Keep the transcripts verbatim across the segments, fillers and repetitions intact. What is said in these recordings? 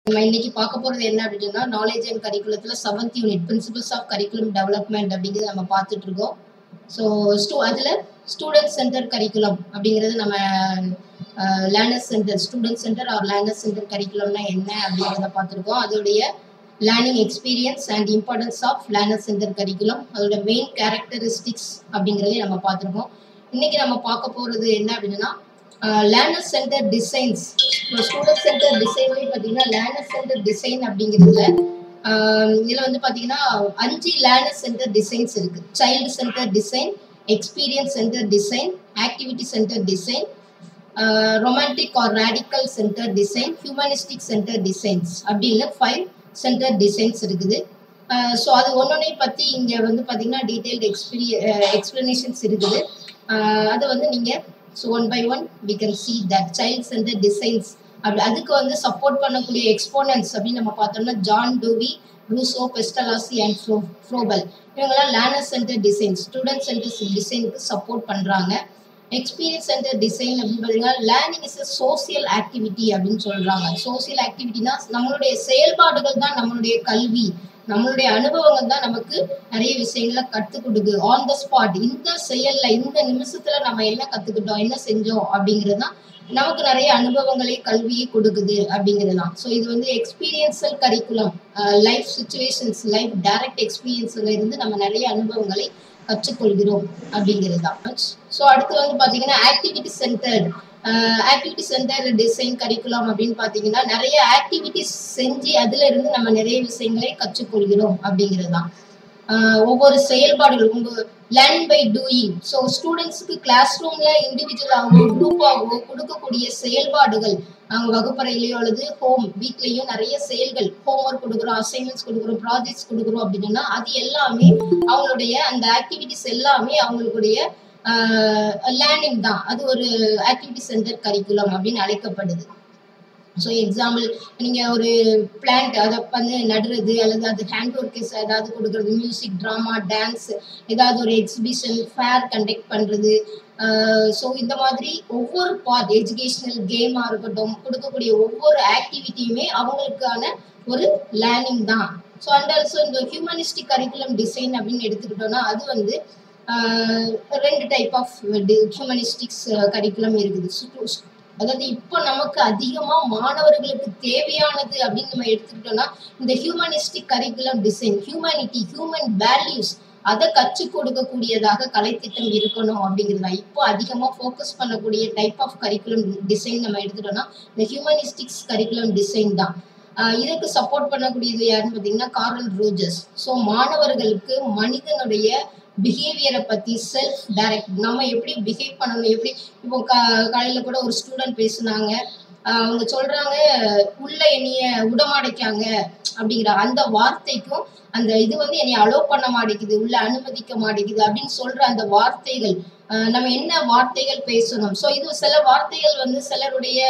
நம்ம இன்னைக்கு பார்க்க போறது என்ன அப்படின்னா நாலேஜ் அண்ட் கரிக்குலத்துல seventh unit principles of curriculum development அப்படிங்கிறது நம்ம பார்த்துட்டு இருக்கோம். ஸோ ஸ்டூ அதில் ஸ்டூடெண்ட் சென்டர் கரிக்குலம் அப்படிங்கிறது நம்ம learners centre student centre or learners centre கரிக்குலம்னா என்ன அப்படிங்கிறத பார்த்துருக்கோம். அதோடைய learning experience and importance of learner centre curriculum, அதோட மெயின் கேரக்டரிஸ்டிக்ஸ் அப்படிங்கிறதையும் நம்ம பார்த்துருக்கோம். இன்னைக்கு நம்ம பார்க்க போகிறது என்ன அப்படின்னா learner centre designs. Student centre டிசைன்லேயும் பார்த்தீங்கன்னா லேர்னர் சென்டர் டிசைன் அப்படிங்கிறதுல இதில் வந்து பார்த்தீங்கன்னா அஞ்சு லேர்னர் சென்டர் டிசைன்ஸ் இருக்குது. Child centre design, experience centre design, activity centre design, romantic or radical centre design, humanistic centre designs அப்படின்னு ஃபைவ் சென்டர் டிசைன்ஸ் இருக்குது. ஸோ அது ஒன்னொன்னையும் பற்றி இங்கே வந்து பார்த்தீங்கன்னா டீட்டெயில்டு எக்ஸ்பீரிய எக்ஸ்பிளனேஷன்ஸ் இருக்குது. அதை வந்து நீங்கள் so one by one we can see that child centre designs. அப்படி அதுக்கு வந்து சப்போர்ட் பண்ணக்கூடிய எக்ஸ்போனன்ட்ஸ் அப்படின்னு நம்ம பார்த்தோம்னா John Dewey, Rousseau, Pestalozzi and Fro Froebel இவங்கெல்லாம் learner centre design student centre டிசைனுக்கு சப்போர்ட் பண்ணுறாங்க. எக்ஸ்பீரியன்ஸ் சென்டர் டிசைன் அப்படின்னு பார்த்தீங்கன்னா learning is a social activity அப்படின்னு சொல்கிறாங்க. சோசியல் ஆக்டிவிட்டினா நம்மளுடைய செயல்பாடுகள் தான் நம்மளுடைய கல்வி, நம்மளுடைய அனுபவங்கள் தான் நமக்கு நிறைய விஷயங்களை கற்றுக் கொடுக்கு. ஆன் த ஸ்பாட் இந்த செயல்ல இந்த நிமிஷத்துல நம்ம என்ன கற்றுக்கிட்டோம், என்ன செஞ்சோம் அப்படிங்கிறது தான் நமக்கு நிறைய அனுபவங்களை கல்வியை கொடுக்குது அப்படிங்கிறது தான். ஸோ இது வந்து எக்ஸ்பீரியன்ஸல் curriculum, life situations, life direct எக்ஸ்பீரியன்ஸ்ல இருந்து நம்ம நிறைய அனுபவங்களை கற்றுக்கொள்கிறோம் அப்படிங்கிறது தான். ஸோ அடுத்து வந்து பார்த்தீங்கன்னா activity centre activity centre design curriculum அப்படின்னு பார்த்தீங்கன்னா நிறைய ஆக்டிவிட்டிஸ் செஞ்சு அதுல இருந்து நம்ம நிறைய விஷயங்களை கற்றுக்கொள்கிறோம் அப்படிங்கிறது தான். ஒவ்வொரு செயல்பாடுகள் உங்க லேர்னிங் பை டூயிங். ஸோ ஸ்டூடெண்ட்ஸுக்கு கிளாஸ் ரூம்ல இண்டிவிஜுவலாகவோ குரூப்பாகவோ கொடுக்கக்கூடிய செயல்பாடுகள், அவங்க வகுப்பறையிலையோ அல்லது ஹோம் வீட்லேயும் நிறைய செயல்கள், ஹோம் ஒர்க் கொடுக்குறோம், அசைன்மெண்ட்ஸ் கொடுக்குறோம், ப்ராஜெக்ட்ஸ் கொடுக்குறோம் அப்படின்னா அது எல்லாமே அவங்களுடைய அந்த ஆக்டிவிட்டிஸ் எல்லாமே அவங்களுடைய லேர்னிங் தான். அது ஒரு ஆக்டிவிட்டி சென்டர் கரிக்குலம் அப்படின்னு அழைக்கப்படுது. ஸோ எக்ஸாம்பிள் நீங்கள் ஒரு பிளான்ட் அதை வந்து நடுறது அல்லது அது ஹேண்ட் ஒர்க்கஸ் ஏதாவது கொடுக்குறது, மியூசிக், ட்ராமா, டான்ஸ், ஏதாவது ஒரு எக்ஸிபிஷன், ஃபேர் கண்டக்ட் பண்ணுறது. ஸோ இந்த மாதிரி ஒவ்வொரு பார்ட் எஜுகேஷ்னல் கேமாக இருக்கட்டும், கொடுக்கக்கூடிய ஒவ்வொரு ஆக்டிவிட்டியுமே அவங்களுக்கான ஒரு லேர்னிங் தான். ஸோ அண்ட் ஆல்சோ இந்த ஹியூமனிஸ்டிக் கரிக்குலம் டிசைன் அப்படின்னு எடுத்துக்கிட்டோம்னா அது வந்து ரெண்டு டைப் ஆஃப் ஹியூமனிஸ்டிக்ஸ் கரிக்குலம் இருக்குது. அதாவது இப்போ நமக்கு அதிகமாக மாணவர்களுக்கு தேவையானது அப்படின்னு நம்ம எடுத்துக்கிட்டோம்னா இந்த humanistic curriculum design, humanity, human values அதை கற்றுக் கொடுக்கக்கூடியதாக கலைத்திட்டம் இருக்கணும் அப்படிங்கிறதா இப்போ அதிகமாக ஃபோக்கஸ் பண்ணக்கூடிய டைப் ஆஃப் கரிக்குலம் டிசைன் நம்ம எடுத்துட்டோம்னா இந்த ஹியூமனிஸ்டிக்ஸ் கரிக்குலம் டிசைன் தான். இதற்கு சப்போர்ட் பண்ணக்கூடியது யாருன்னு பார்த்தீங்கன்னா கார்ல் ரோஜர்ஸ். ஸோ மாணவர்களுக்கு மனிதனுடைய பிஹேவியரை பற்றி செல்ஃப் டைரக்ட் நம்ம எப்படி பிஹேவ் பண்ணணும், எப்படி இப்போ க காலையில் கூட ஒரு ஸ்டூடெண்ட் பேசுனாங்க, அவங்க சொல்கிறாங்க உள்ள என்னைய விடமாடைக்காங்க அப்படிங்கிற அந்த வார்த்தைக்கும் அந்த இது வந்து என்னை அலோவ் பண்ண மாட்டேங்குது, உள்ள அனுமதிக்க மாட்டேங்குது அப்படின்னு சொல்கிற அந்த வார்த்தைகள், நம்ம என்ன வார்த்தைகள் பேசணும். ஸோ இது சில வார்த்தைகள் வந்து சிலருடைய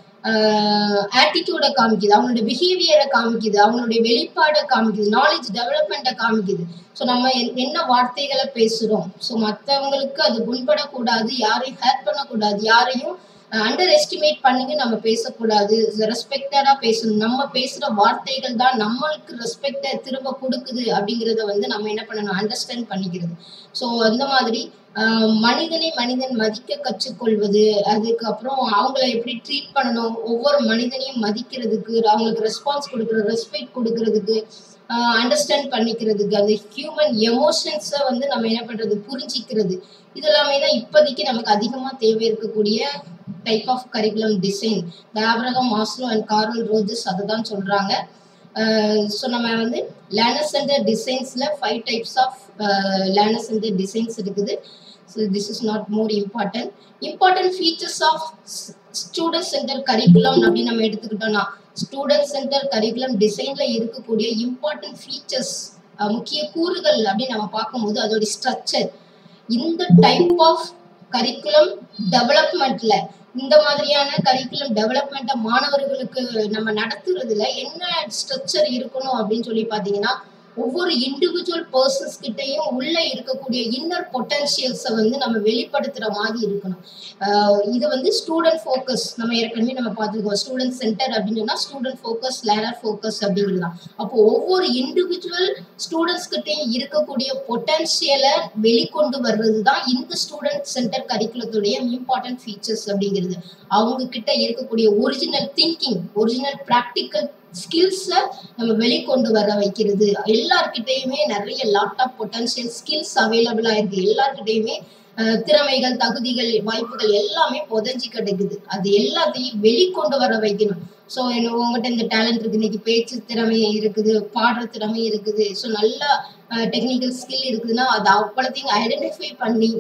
ஆட்டிடியூடை காமிக்குது, அவங்களுடைய பிஹேவியரை காமிக்குது, அவங்களுடைய வெளிப்பாடை காமிக்குது, நாலேஜ் டெவலப்மெண்ட்டை காமிக்குது. ஸோ நம்ம என்ன வார்த்தைகளை பேசுகிறோம், ஸோ மற்றவங்களுக்கு அது புண்படக்கூடாது, யாரையும் ஹேர்ட் பண்ணக்கூடாது, யாரையும் அண்டர் எஸ்டிமேட் பண்ணிங்க நம்ம பேசக்கூடாது, ரெஸ்பெக்டடாக பேசணும். நம்ம பேசுகிற வார்த்தைகள் தான் நம்மளுக்கு ரெஸ்பெக்டை திரும்ப கொடுக்குது அப்படிங்கிறத வந்து நம்ம என்ன பண்ணணும், அண்டர்ஸ்டாண்ட் பண்ணிக்கிறது. ஸோ அந்த மாதிரி மனிதனை மனிதன் மதிக்க கற்றுக்கொள்வது, அதுக்கப்புறம் அவங்கள எப்படி ட்ரீட் பண்ணணும், ஒவ்வொரு மனிதனையும் மதிக்கிறதுக்கு, அவங்களுக்கு ரெஸ்பான்ஸ் கொடுக்குறது, ரெஸ்பெக்ட் கொடுக்கறதுக்கு, அண்டர்ஸ்டாண்ட் பண்ணிக்கிறதுக்கு, அந்த ஹியூமன் எமோஷன்ஸை வந்து நம்ம என்ன பண்ணுறது புரிஞ்சிக்கிறது, இது எல்லாமே தான் இப்போதைக்கு நமக்கு அதிகமாக தேவை இருக்கக்கூடிய type of curriculum design. Abraham Maslow and Carl Rogers அதை தான் சொல்கிறாங்க. ஸோ நம்ம வந்து லேர்னர் சென்டர் டிசைன்ஸில் five types of learner centre designs இருக்குது. So this is not more important. Important features of student centre curriculum அப்படின்னு நம்ம எடுத்துக்கிட்டோம்னா ஸ்டூடெண்ட் சென்டர் கரிக்குலம் டிசைனில் இருக்கக்கூடிய இம்பார்ட்டன்ட் ஃபீச்சர்ஸ், முக்கிய கூறுகள் அப்படின்னு நம்ம பார்க்கும்போது அதோட ஸ்ட்ரக்சர், இந்த டைப் ஆஃப் கரிக்குலம் டெவலப்மெண்ட்ல இந்த மாதிரியான கரிக்குலம் டெவலப்மெண்ட்டை மாணவர்களுக்கு நம்ம நடத்துறதுல என்ன ஸ்ட்ரக்சர் இருக்கணும் அப்படின்னு சொல்லி பார்த்தீங்கன்னா ஒவ்வொரு இண்டிவிஜுவல் பர்சன்ஸ் கிட்டையும் உள்ள இருக்கக்கூடிய இன்னர் பொட்டன்ஷியல்ஸை வந்து நம்ம வெளிப்படுத்துற மாதிரி இருக்கணும். இது வந்து ஸ்டூடெண்ட் ஃபோக்கஸ், நம்ம ஏற்கனவே நம்ம பார்த்துருக்கோம். ஸ்டூடெண்ட் சென்டர் அப்படின்னு சொன்னா ஸ்டூடெண்ட் ஃபோக்கஸ், லேர்னர் ஃபோக்கஸ் அப்படிங்கிறது தான். அப்போ ஒவ்வொரு இண்டிவிஜுவல் ஸ்டூடெண்ட்ஸ் கிட்டையும் இருக்கக்கூடிய பொட்டன்ஷியலை வெளிக்கொண்டு வர்றது தான் இந்த ஸ்டூடெண்ட் சென்டர் கரிக்குலத்துடைய இம்பார்ட்டன்ட் ஃபீச்சர்ஸ் அப்படிங்கிறது. அவங்க கிட்ட இருக்கக்கூடிய ஒரிஜினல் திங்கிங், ஒரிஜினல் ப்ராக்டிக்கல் ஸ்கில்ஸை நம்ம வெளிக்கொண்டு வர வைக்கிறது. எல்லார்கிட்டையுமே நிறைய லாட் ஆஃப் பொட்டன்ஷியல் ஸ்கில்ஸ் அவைலபிளா இருக்கு. எல்லார்கிட்டையுமே திறமைகள், தகுதிகள், வாய்ப்புகள் எல்லாமே புதைஞ்சி கிடைக்குது. அது எல்லாத்தையும் வெளிக்கொண்டு வர வைக்கணும். ஸோ உங்ககிட்ட இந்த டேலண்ட் இருக்கு, இன்னைக்கு பேச்சு திறமை இருக்குது, பாடுற திறமை இருக்குது, ஸோ நல்ல டெக்னிக்கல் ஸ்கில் இருக்குதுன்னா அது அவ்வளோத்தையும் ஐடென்டிஃபை பண்ணி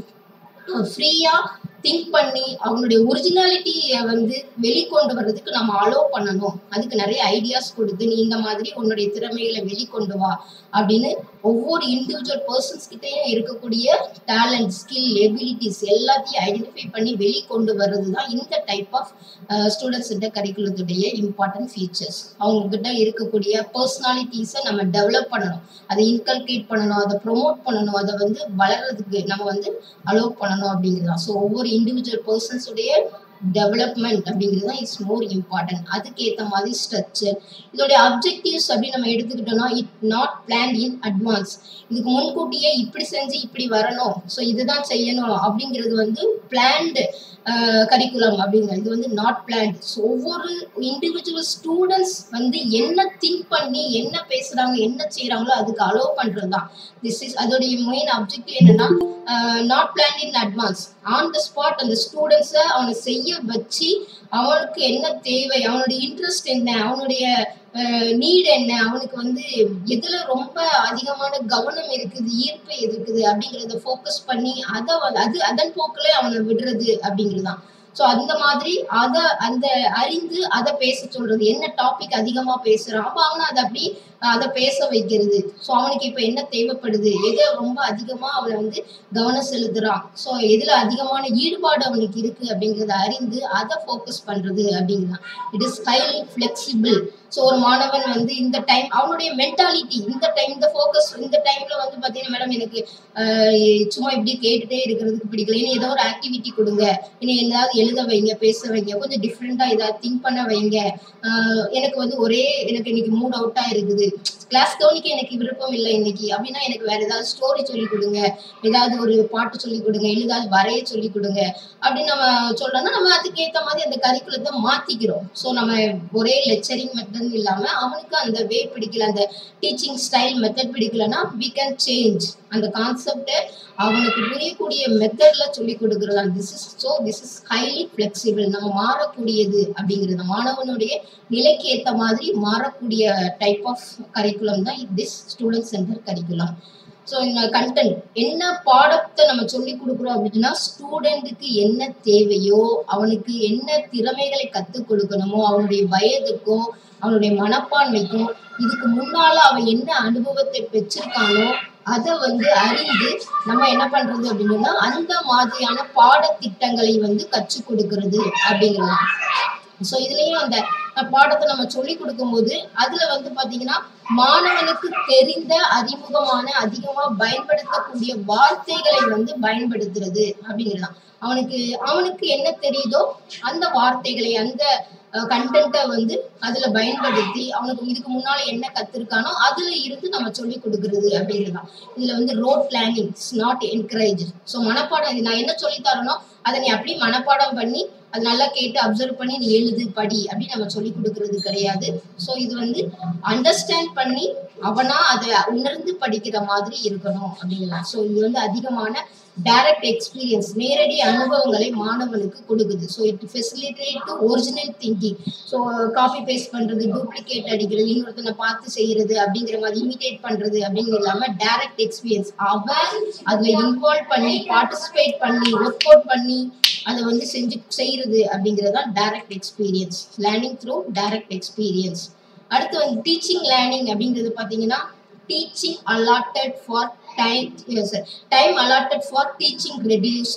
ஃப்ரீயா திங்க் பண்ணி அவனுடைய ஒரிஜினாலிட்டியை வந்து வெளிக்கொண்டு வர்றதுக்கு நம்ம அலோவ் பண்ணணும். அதுக்கு நிறைய ஐடியாஸ் கொடுத்து நீ இந்த மாதிரி உன்னுடைய திறமைகளை வெளிக்கொண்டு வா அப்படின்னு ஒவ்வொரு இண்டிவிஜுவல் பர்சன்ஸ் கிட்டையும் இருக்கக்கூடிய டேலண்ட், ஸ்கில், எபிலிட்டிஸ் எல்லாத்தையும் ஐடென்டிஃபை பண்ணி வெளிக்கொண்டு வர்றது தான் இந்த டைப் ஆஃப் ஸ்டூடெண்ட் சென்டர் கரிக்குலத்துடைய இம்பார்ட்டன்ட் ஃபீச்சர்ஸ். அவங்க கிட்ட இருக்கக்கூடிய பர்சனாலிட்டிஸை நம்ம டெவலப் பண்ணணும், அதை இன்கல்கேட் பண்ணணும், அதை ப்ரொமோட் பண்ணணும், அதை வந்து வளர்றதுக்கு நம்ம வந்து அலோவ் பண்ணணும் அப்படிங்கிறது தான். ஸோ ஒவ்வொரு இண்டிவிஜுவல் பர்சன்ஸுடைய டெவலப்மெண்ட் அப்படிங்கிறது தான் இட்ஸ் மோர் இம்பார்ட்டன்ட். அதுக்கேற்ற மாதிரி ஸ்ட்ரக்சர், இதோடைய அப்ஜெக்டிவ்ஸ் அப்படின்னு நம்ம எடுத்துக்கிட்டோம்னா it not plan in advance. இதுக்கு முன்கூட்டியே இப்படி செஞ்சு இப்படி வரணும், ஸோ இதுதான் செய்யணும் அப்படிங்கிறது வந்து பிளான்டு கரிக்குலம் அப்படிங்கிறது. இது வந்து நாட் பிளான்ட். ஸோ ஒவ்வொரு இண்டிவிஜுவல் ஸ்டூடெண்ட்ஸ் வந்து என்ன திங்க் பண்ணி என்ன பேசுறாங்க, என்ன செய்யறாங்களோ அதுக்கு அலோவ் பண்றது தான் திஸ் இஸ். அதோடைய மெயின் அப்ஜெக்டிவ் என்னன்னா not plan in advance. On the spot அந்த ஸ்டூடெண்ட்ஸை அவனை செய்ய வச்சு அவனுக்கு என்ன தேவை, அவனுடைய இன்ட்ரெஸ்ட் என்ன, அவனுடைய நீட் என்ன, அவனுக்கு வந்து எதுல ரொம்ப அதிகமான கவனம் இருக்குது, ஈர்ப்பு இருக்குது அப்படிங்கிறத ஃபோக்கஸ் பண்ணி அதை அது அதன் போக்கில் அவனை விடுறது அப்படிங்கிறது தான். ஸோ அந்த மாதிரி அதை அந்த அறிந்து அதை பேச சொல்றது, என்ன டாபிக் அதிகமாக பேசுறான் அப்போ அவனை அதை அப்படி அதை பேச வைக்கிறது. ஸோ அவனுக்கு இப்போ என்ன தேவைப்படுது, எதை ரொம்ப அதிகமாக அவனை வந்து கவனம் செலுத்துறான், ஸோ எதில் அதிகமான ஈடுபாடு அவனுக்கு இருக்கு அப்படிங்கிறத அறிந்து அதை ஃபோக்கஸ் பண்றது அப்படிங்கிறான். It is highly flexible. So ஒரு மாணவன் வந்து இந்த டைம் அவனுடைய மென்டாலிட்டி, இந்த டைம் இந்த ஃபோக்கஸ் இந்த டைம்ல வந்து பார்த்தீங்கன்னா மேடம் எனக்கு சும்மா இப்படி கேட்டுட்டே இருக்கிறதுக்கு பிடிக்கல, இனி ஏதோ ஒரு ஆக்டிவிட்டி கொடுங்க, இனி ஏதாவது எழுத வைங்க, பேச வைங்க, கொஞ்சம் டிஃப்ரெண்டா ஏதாவது திங்க் பண்ண வைங்க, எனக்கு வந்து ஒரே எனக்கு இன்னைக்கு மூட் அவுட்டா இருக்குது, கிளாஸ் கவனிக்க எனக்கு விருப்பம் இல்லை இன்னைக்கு அப்படின்னா எனக்கு வேற ஏதாவது ஸ்டோரி சொல்லி கொடுங்க, ஏதாவது ஒரு பாட்டு சொல்லி கொடுங்க, ஏதாவது வரைய சொல்லி கொடுங்க அப்படின்னு நம்ம சொல்றோம்னா நம்ம அதுக்கேற்ற மாதிரி அந்த கரிக்குலத்தை மாத்திக்கிறோம். ஸோ நம்ம ஒரே லெக்சரிங் மெத்தட் இல்லாம அவனுக்கு அந்த வே பிடிக்கல, அந்த டீச்சிங் ஸ்டைல் மெத்தட் பிடிக்கலன்னா we can change அந்த கான்செப்டை அவனுக்கு புரியக்கூடிய மெத்தட்ல சொல்லி கொடுக்கறதா. This is so this is highly flexible. நம்ம மாறக்கூடியது அப்படிங்கிறது, மாணவனுடைய நிலைக்கு ஏற்ற மாதிரி மாறக்கூடிய டைப் ஆஃப் கரிக்குலம் தான் this student centre curriculum. So இந்த கண்டென்ட் என்ன பாடத்தை நம்ம சொல்லி கொடுக்குறோம் அப்படின்னா ஸ்டூடெண்ட்டுக்கு என்ன தேவையோ, அவனுக்கு என்ன திறமைகளை கற்றுக் கொடுக்கணுமோ, அவனுடைய வயதுக்கும் அவனுடைய மனப்பான்மைக்கும் இதுக்கு முன்னால அவன் என்ன அனுபவத்தை பெற்றிருக்கானோ அதை வந்து அறிந்து நம்ம என்ன பண்றது அப்படின்னா அந்த மாதிரியான பாடத்திட்டங்களை வந்து கற்றுக் கொடுக்கறது அப்படிங்கிறது. ஸோ இதுலயும் அந்த பாடத்தை நம்ம சொல்லி கொடுக்கும் போது அதுல வந்து பாத்தீங்கன்னா மாணவனுக்கு தெரிந்த அறிமுகமான அதிகமா பயன்படுத்தக்கூடிய வார்த்தைகளை வந்து பயன்படுத்துறது அப்படிங்கிறதான். அவனுக்கு அவனுக்கு என்ன தெரியுதோ அந்த வார்த்தைகளை அந்த கண்டென்ட்டை வந்து அதுல பயன்படுத்தி அவனுக்கு இதுக்கு முன்னால என்ன கத்திருக்கானோ அதுல இருந்து நம்ம சொல்லி கொடுக்கறது அப்படிங்கிறதான். இதுல வந்து rote planning is not encourage. So மனப்பாடம் நான் என்ன சொல்லி தரனோ அதை நீ அப்படி மனப்பாடம் பண்ணி அது நல்லா கேட்டு அப்சர்வ் பண்ணி நீ எழுது படி அப்படின்னு நம்ம சொல்லி கொடுக்கறது கிடையாது. ஸோ இது வந்து அண்டர்ஸ்டாண்ட் பண்ணி அவனா அதை உணர்ந்து படிக்கிற மாதிரி இருக்கணும் அப்படிங்கலாம். ஸோ இது வந்து அதிகமான டைரக்ட் எக்ஸ்பீரியன்ஸ், நேரடி அனுபவங்களை மாணவனுக்கு கொடுக்குது. So it facilitate to original thinking. So copy paste பண்றது, டூப்ளிகேட் அடிக்கிறது, இன்னொருத்தனை பார்த்து செய்யறது அப்படிங்கிற மாதிரி இமிட்டேட் பண்றது அப்படின்னு இல்லாம டைரக்ட் எக்ஸ்பீரியன்ஸ் அவன் அதுல இன்வால்வ் பண்ணி பார்ட்டிசிபேட் பண்ணி ஒர்க் அவுட் பண்ணி அதை வந்து செஞ்சு செய்யறது அப்படிங்கிறது தான் direct experience, learning through direct experience. அடுத்து வந்து டீச்சிங் லேர்னிங் அப்படிங்கிறது பார்த்தீங்கன்னா teaching allotted for time yes sir time allotted for teaching reduced.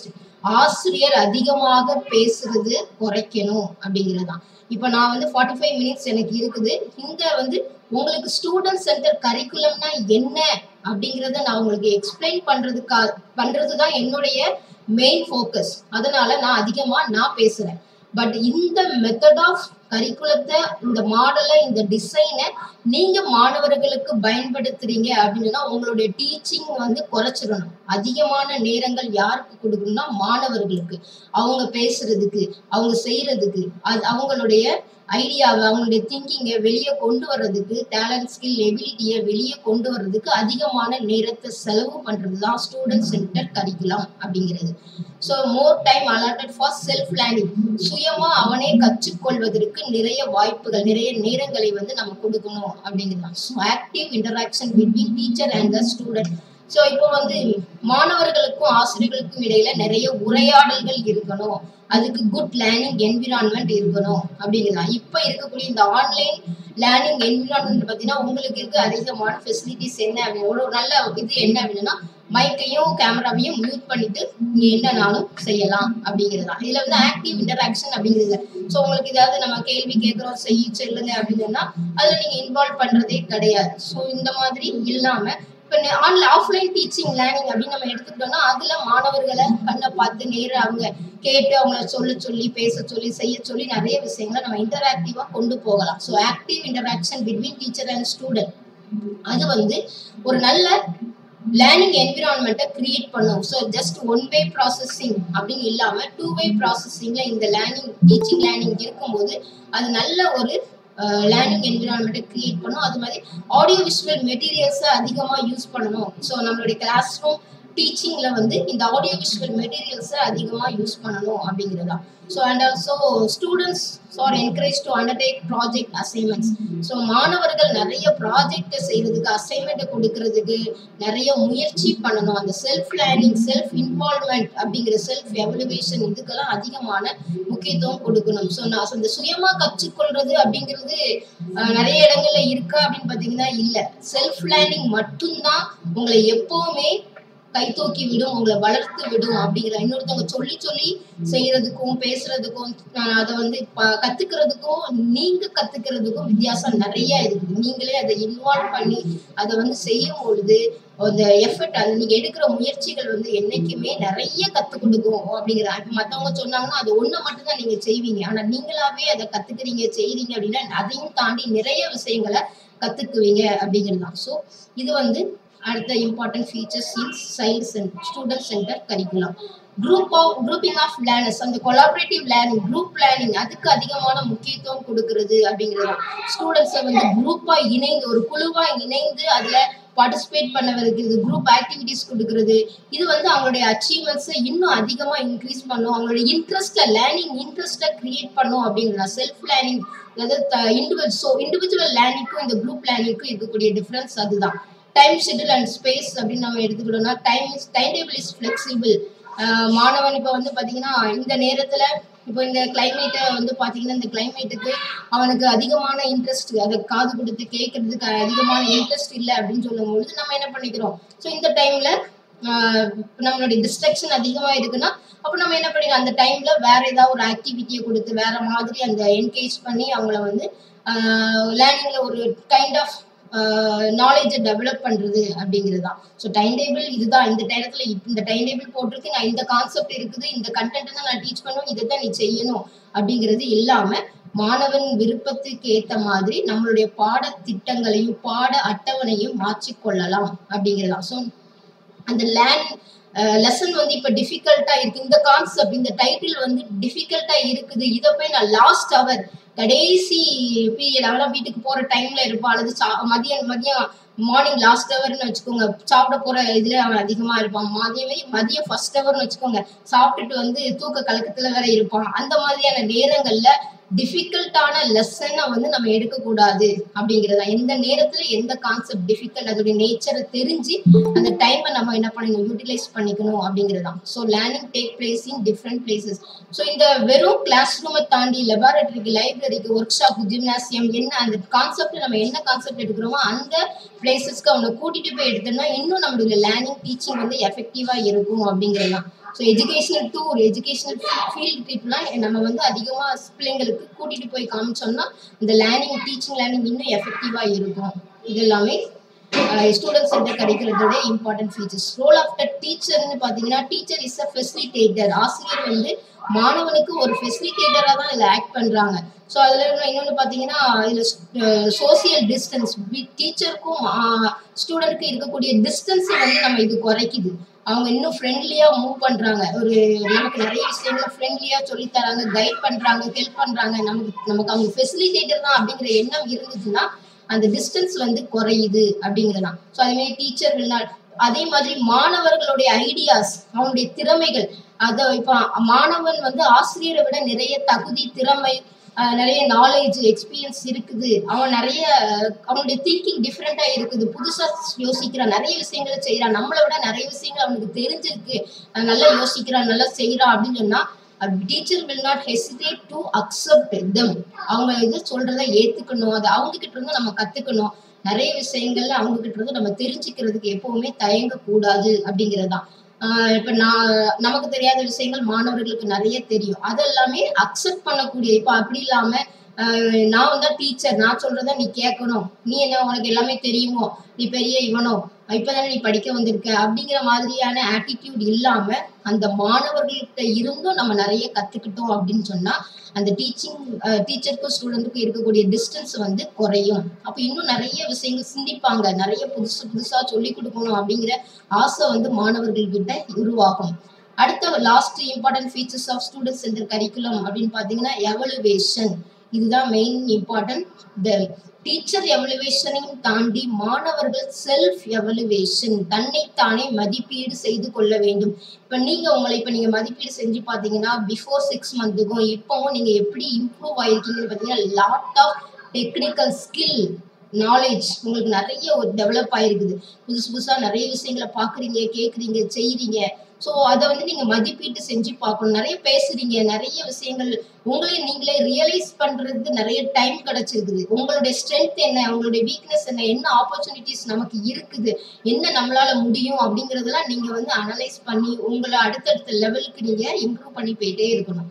ஆசிரியர் அதிகமாக பேசுறது குறைக்கணும் அப்படிங்கிறது தான். இப்போ நான் வந்து ஃபார்ட்டி ஃபைவ் மினிட்ஸ் எனக்கு இருக்குது. இந்த வந்து உங்களுக்கு ஸ்டூடெண்ட் சென்டர் கரிக்குலம்னா என்ன அப்படிங்கிறத நான் உங்களுக்கு எக்ஸ்பிளைன் பண்றதுக்கா பண்றது தான் என்னுடைய மெயின் ஃபோக்கஸ். அதனால நான் அதிகமா நான் பேசுறேன். பட் இந்த மெத்தட் ஆஃப் கரிக்குலத்தை, இந்த மாடலை, இந்த டிசைனை நீங்க மாணவர்களுக்கு பயன்படுத்துறீங்க அப்படின்னா உங்களுடைய டீச்சிங் வந்து குறைச்சிடணும். அதிகமான நேரங்கள் யாருக்கு கொடுக்கணும்னா மாணவர்களுக்கு, அவங்க பேசுறதுக்கு, அவங்க செய்யறதுக்கு, அது அவங்களுடைய ஐடியாவை, அவங்களுடைய திங்கிங்கை வெளியே கொண்டு வர்றதுக்கு, டேலண்ட், ஸ்கில், எபிலிட்டியை வெளியே கொண்டு வர்றதுக்கு அதிகமான நேரத்தை செலவு பண்றது தான் ஸ்டூடெண்ட் சென்டர் கரிக்குலம் அப்படிங்கிறது. So more time allotted for self learning, சுயமா அவனே கற்றுக்கொள்வதற்கு நிறைய வாய்ப்புகள், நிறைய நேரங்களை வந்து நம்ம கொடுக்கணும் அப்படிங்கிறது. So active interaction between teacher and the student. So இப்போ வந்து மாணவர்களுக்கும் ஆசிரியர்களுக்கும் இடையில நிறைய உரையாடல்கள் இருக்கணும். அதுக்கு குட் லேர்னிங் என்விரான்மெண்ட் இருக்கணும் அப்படிங்கிறதா. இப்போ இருக்கக்கூடிய இந்த ஆன்லைன் லேர்னிங் என்விரான்மெண்ட் பார்த்தீங்கன்னா உங்களுக்கு இருக்க அதிகமான ஃபெசிலிட்டிஸ் என்ன அப்படின்னு ஒரு நல்ல இது என்ன அப்படின்னா மைக்கையும் கேமராவையும் மியூட் பண்ணிட்டு நீங்க என்னன்னாலும் செய்யலாம் அப்படிங்கிறதா. இதுல வந்து ஆக்டிவ் இன்டராக்ஷன் அப்படிங்கிறது. ஸோ உங்களுக்கு ஏதாவது நம்ம கேள்வி கேட்கிறோம், செய்ய சொல்லுங்க அப்படின்னா அதுல நீங்க இன்வால்வ் பண்றதே கிடையாது. ஸோ இந்த மாதிரி இல்லாம இப்போ ஆன்லைன் ஆஃப்லைன் டீச்சிங் லேர்னிங் அப்படின்னு நம்ம எடுத்துக்கிட்டோம்னா அதுல மாணவர்களை கண்ணை பார்த்து நேர அவங்க கேட்டு அவங்கள சொல்ல சொல்லி பேச சொல்லி செய்ய சொல்லி நிறைய விஷயங்களை நம்ம இன்டராக்டிவா கொண்டு போகலாம். So active interaction between teacher and student அது வந்து ஒரு நல்ல லேர்னிங் என்விரான்மெண்ட்டை கிரியேட் பண்ணும். So just one way processing அப்படின்னு இல்லாம டூ வே ப்ராசஸிங்ல இந்த லேர்னிங் டீச்சிங் லேர்னிங் இருக்கும்போது அது நல்ல ஒரு லேர்னிங் என்விரான்மெண்ட்டை கிரியேட் பண்ணும். அது மாதிரி ஆடியோ விஷுவல் மெட்டீரியல்ஸை அதிகமாக யூஸ் பண்ணணும். ஸோ நம்மளுடைய கிளாஸ் ரூம் டீச்சிங்ல வந்து இந்த ஆடியோ விஷுவல் மெட்டீரியல்ஸை அதிகமாக யூஸ் பண்ணணும் அப்படிங்கிறதா. So and also students are encourage to undertake project assignments. So மாணவர்கள் நிறைய ப்ராஜெக்டை செய்யறதுக்கு, அசைன்மெண்ட்டை கொடுக்கறதுக்கு நிறைய முயற்சி பண்ணணும். அந்த செல்ஃப் லேர்னிங், செல்ஃப் இன்வால்வ்மெண்ட் அப்படிங்கிற செல்ஃப் எவலுவேஷன் இதுக்கெல்லாம் அதிகமான முக்கியத்துவம் கொடுக்கணும். ஸோ நான் அந்த சுயமா கற்றுக்கொள்றது அப்படிங்கிறது நிறைய இடங்கள்ல இருக்கா அப்படின்னு பார்த்தீங்கன்னா இல்லை. செல்ஃப் லேர்னிங் மட்டும்தான் உங்களை எப்பவுமே கை தூக்கி விடும், உங்களை வளர்த்து விடும் அப்படிங்கிற. இன்னொருத்தவங்க சொல்லி சொல்லி செய்யறதுக்கும் பேசுறதுக்கும் அதை வந்து கத்துக்கிறதுக்கும் நீங்க கத்துக்கிறதுக்கும் வித்தியாசம் நிறைய இருக்குது. நீங்களே அதை இன்வால்வ் பண்ணி அதை வந்து செய்யும் பொழுது அந்த எஃபர்ட், அது நீங்க எடுக்கிற முயற்சிகள் வந்து என்னைக்குமே நிறைய கத்துக் கொடுக்கும் அப்படிங்கிற. மற்றவங்க சொன்னாங்கன்னா அது ஒண்ணு மட்டும்தான் நீங்க செய்வீங்க. ஆனா நீங்களாவே அதை கத்துக்கிறீங்க செய்யறீங்க அப்படின்னா அதையும் தாண்டி நிறைய விஷயங்களை கத்துக்குவீங்க அப்படிங்கிறது தான். ஸோ இது வந்து அடுத்த important features in child centre student centre curriculum. Group of grouping of learners, அந்த கொலாபரேட்டிவ் லேர்னிங், குரூப் லேர்னிங் அதுக்கு அதிகமான முக்கியத்துவம் கொடுக்கறது அப்படிங்கிறது. ஸ்டூடெண்ட்ஸை வந்து குரூப்பா இணைந்து ஒரு குழுவா இணைந்து அதுல பார்ட்டிசிபேட் பண்ண வைக்கிறது, குரூப் ஆக்டிவிட்டிஸ் கொடுக்கறது. இது வந்து அவங்களுடைய அச்சீவ்மெண்ட்ஸை இன்னும் அதிகமா இன்க்ரீஸ் பண்ணும். அவங்களுடைய இன்ட்ரெஸ்ட்டை, லேர்னிங் இன்ட்ரெஸ்ட்டை கிரியேட் பண்ணும் அப்படிங்கிறதா. செல்ஃப் லேர்னிங், அதாவது இண்டிவிஜுவல் ஸோ இண்டிவிஜுவல் லேர்னிங்க்கும் இந்த குரூப் லேர்னிங்க்கும் இருக்கக்கூடிய டிஃபரன்ஸ் அதுதான். டைம் ஷெட்யூல் அண்ட் ஸ்பேஸ் அப்படின்னு நம்ம எடுத்துக்கிட்டோம்னா time is time table is flexible. மாணவன் இப்போ வந்து பார்த்தீங்கன்னா இந்த நேரத்தில் இப்போ இந்த கிளைமேட்டை வந்து பார்த்தீங்கன்னா இந்த கிளைமேட்டுக்கு அவனுக்கு அதிகமான இன்ட்ரெஸ்ட், அதை காது கொடுத்து கேட்கறதுக்கு அதிகமான இன்ட்ரெஸ்ட் இல்லை அப்படின்னு சொல்லும்பொழுது நம்ம என்ன பண்ணிக்கிறோம். ஸோ இந்த டைம்ல நம்மளுடைய டிஸ்ட்ராக்ஷன் அதிகமாக இருக்குன்னா அப்போ நம்ம என்ன பண்ணிக்கிறோம், அந்த டைம்ல வேற ஏதாவது ஒரு ஆக்டிவிட்டியை கொடுத்து வேற மாதிரி அந்த என்கேஜ் பண்ணி அவங்கள வந்து லேர்னிங்ல ஒரு கைண்ட் ஆஃப் நாலேஜை டெவலப் பண்றது அப்படிங்கிறது தான். ஸோ டைம் டேபிள் இதுதான். இந்த நேரத்தில் இந்த டைம் டேபிள் போட்டிருக்கு, நான் இந்த கான்செப்ட் இருக்குது, இந்த கண்டென்ட் தான் நான் டீச் பண்ணும், இதை தான் நீ செய்யணும் அப்படிங்கிறது இல்லாம மாணவன் விருப்பத்துக்கு ஏற்ற மாதிரி நம்மளுடைய பாடத்திட்டங்களையும் பாட அட்டவணையும் மாற்றிக்கொள்ளலாம் அப்படிங்கிறதா. ஸோ அந்த லேர்ன் லெசன் வந்து இப்போ டிஃபிகல்ட்டா இருக்கு, இந்த கான்செப்ட் இந்த டைட்டில் வந்து டிஃபிகல்ட்டா இருக்குது, இதை போய் நான் லாஸ்ட் அவர் கடைசி பீரியட் அவெல்லாம் வீட்டுக்கு போற டைம்ல இருப்பான், அல்லது மதியம் மதியம் மார்னிங் லாஸ்ட் ஹவர்னு வச்சுக்கோங்க, சாப்பிட போற இதுல அவன் அதிகமா இருப்பான். மதியமே மதியம் ஃபர்ஸ்ட் ஹவர்னு வச்சுக்கோங்க, சாப்பிட்டுட்டு வந்து தூக்க கலக்கத்துல வேற இருப்பான். அந்த மாதிரியான நேரங்கள்ல டிஃபிகல்ட்டான லெசனை வந்து நம்ம எடுக்கக்கூடாது அப்படிங்கிறதா. எந்த நேரத்துல எந்த கான்செப்ட் டிஃபிகல்ட் அதோடைய நேச்சரை தெரிஞ்சு அந்த டைமை நம்ம என்ன பண்ணணும், யூட்டிலைஸ் பண்ணிக்கணும் அப்படிங்கிறதா. So learning take place in different places. So இந்த வெறும் கிளாஸ் ரூமை தாண்டி லெபார்டரிக்கு, லைப்ரரிக்கு, ஒர்க் ஷாப், ஜிம்னாசியம் என்ன அந்த கான்செப்ட் நம்ம என்ன கான்செப்ட் எடுக்கிறோமோ அந்த பிளேசஸ்க்கு அவனை கூட்டிட்டு போய் எடுத்தோம்னா இன்னும் நம்மளுடைய லேர்னிங் டீச்சிங் வந்து எஃபெக்டிவா இருக்கும் அப்படிங்கிறதான். So educational tour educational field ட்ரிப்லாம் நம்ம வந்து அதிகமாக பிள்ளைங்களுக்கு கூட்டிகிட்டு போய் காமிச்சோம்னா இந்த லேர்னிங் டீச்சிங் லேர்னிங் இன்னும் எஃபெக்டிவாக இருக்கும். இது எல்லாமே ஸ்டூடெண்ட் சென்டர் கரிக்குலத்தோட important features. Role of the டீச்சர்னு பார்த்தீங்கன்னா டீச்சர் இஸ் அ ஃபெசிலிட்டேட்டர். ஆசிரியர் வந்து மாணவனுக்கு ஒரு ஃபெசிலிட்டேட்டராக தான் இதில் ஆக்ட் பண்ணுறாங்க. ஸோ அதில் இன்னொன்று பார்த்தீங்கன்னா இதில் சோசியல் டிஸ்டன்ஸ் டீச்சருக்கும் ஸ்டூடெண்ட்டுக்கும் இருக்கக்கூடிய டிஸ்டன்ஸை வந்து நம்ம இது குறைக்குது. அவங்க இன்னும் ஃப்ரெண்ட்லியாக மூவ் பண்ணுறாங்க. ஒரு நமக்கு நிறைய விஷயங்களை ஃப்ரெண்ட்லியாக சொல்லித்தராங்க, கைட் பண்ணுறாங்க, ஹெல்ப் பண்ணுறாங்க. நமக்கு நமக்கு அவங்க ஃபெசிலிட்டேட்டர் தான் அப்படிங்கிற எண்ணம் இருந்துச்சுன்னா அந்த டிஸ்டன்ஸ் வந்து குறையுது அப்படிங்கிறதான். ஸோ அதேமாதிரி டீச்சர் விளையாட் அதே மாதிரி மாணவர்களுடைய ஐடியாஸ் அவனுடைய திறமைகள் அதை இப்போ மாணவன் வந்து ஆசிரியரை விட நிறைய தகுதி திறமை நிறைய நாலேஜ் எக்ஸ்பீரியன்ஸ் இருக்குது. அவன் நிறைய அவனுடைய திங்கிங் டிஃப்ரெண்டா இருக்குது, புதுசா யோசிக்கிறான், நிறைய விஷயங்களை செய்யறான், நம்மளை விட நிறைய விஷயங்கள் அவனுக்கு தெரிஞ்சிருக்கு, நல்லா யோசிக்கிறான், நல்லா செய்யறான் அப்படின்னு சொன்னா teacher will not hesitate to accept them. அவங்க இது சொல்றத ஏத்துக்கணும், அதை அவங்க கிட்ட இருந்து நம்ம கத்துக்கணும். நிறைய விஷயங்கள்ல அவங்க கிட்ட இருந்து நம்ம தெரிஞ்சுக்கிறதுக்கு எப்பவுமே தயங்க கூடாது அப்படிங்கிறதுதான். ஆஹ் இப்ப நான் நமக்கு தெரியாத விஷயங்கள் மாணவர்களுக்கு நிறைய தெரியும், அதெல்லாமே அக்செப்ட் பண்ணக்கூடிய. இப்ப அப்படி இல்லாம ஆஹ் நான் வந்தா டீச்சர், நான் சொல்றத நீ கேட்கணும், நீ என்ன உனக்கு எல்லாமே தெரியுமோ, நீ பெரிய இவனோ, இப்பதானே நீ படிக்க வந்திருக்க அப்படிங்கிற மாதிரியான ஆட்டிடியூட் இல்லாம அந்த மாணவர்கள்கிட்ட இருந்தும் நம்ம நிறைய கத்துக்கிட்டோம் அப்படின்னு சொன்னா அந்த டீச்சிங் டீச்சருக்கும் ஸ்டூடெண்ட்டுக்கும் இருக்கக்கூடிய டிஸ்டன்ஸ் வந்து குறையும். அப்ப இன்னும் நிறைய விஷயங்கள் சிந்திப்பாங்க, நிறைய புதுசு புதுசா சொல்லி கொடுக்கணும் அப்படிங்கிற ஆசை வந்து மாணவர்கள் கிட்ட உருவாகும். அடுத்த last important features of student centre curriculum அப்படின்னு பாத்தீங்கன்னா எவலுவேஷன். இதுதான் மெயின் இம்பார்ட்டன்ட். த டீச்சர் எவலுவேஷனையும் தாண்டி மாணவர்கள் செல்ஃப் எவலுவேஷன், தன்னைத்தானே மதிப்பீடு செய்து கொள்ள வேண்டும். இப்ப நீங்க உங்களை இப்ப நீங்க மதிப்பீடு செஞ்சு பாத்தீங்கன்னா பிஃபோர் சிக்ஸ் மந்த்துக்கும் இப்பவும் நீங்க எப்படி இம்ப்ரூவ் ஆயிருக்கீங்கன்னு பாத்தீங்கன்னா lot of technical skill knowledge உங்களுக்கு நிறைய ஒரு டெவலப் ஆயிருக்குது. புதுசு புதுசா நிறைய விஷயங்களை பாக்குறீங்க, கேக்குறீங்க, செய்யறீங்க. ஸோ அதை வந்து நீங்க மதிப்பீட்டு செஞ்சு பார்க்கணும். நிறைய பேசுறீங்க, நிறைய விஷயங்கள் உங்களே நீங்களே ரியலைஸ் பண்றதுக்கு நிறைய டைம் கிடைச்சிருக்குது. உங்களுடைய ஸ்ட்ரென்த் என்ன, உங்களுடைய வீக்னஸ் என்ன, என்ன ஆப்பர்ச்சுனிட்டிஸ் நமக்கு இருக்குது, என்ன நம்மளால முடியும் அப்படிங்கறதெல்லாம் நீங்க வந்து அனலைஸ் பண்ணி உங்களை அடுத்தடுத்த லெவலுக்கு நீங்க இம்ப்ரூவ் பண்ணி போயிட்டே இருக்கணும்.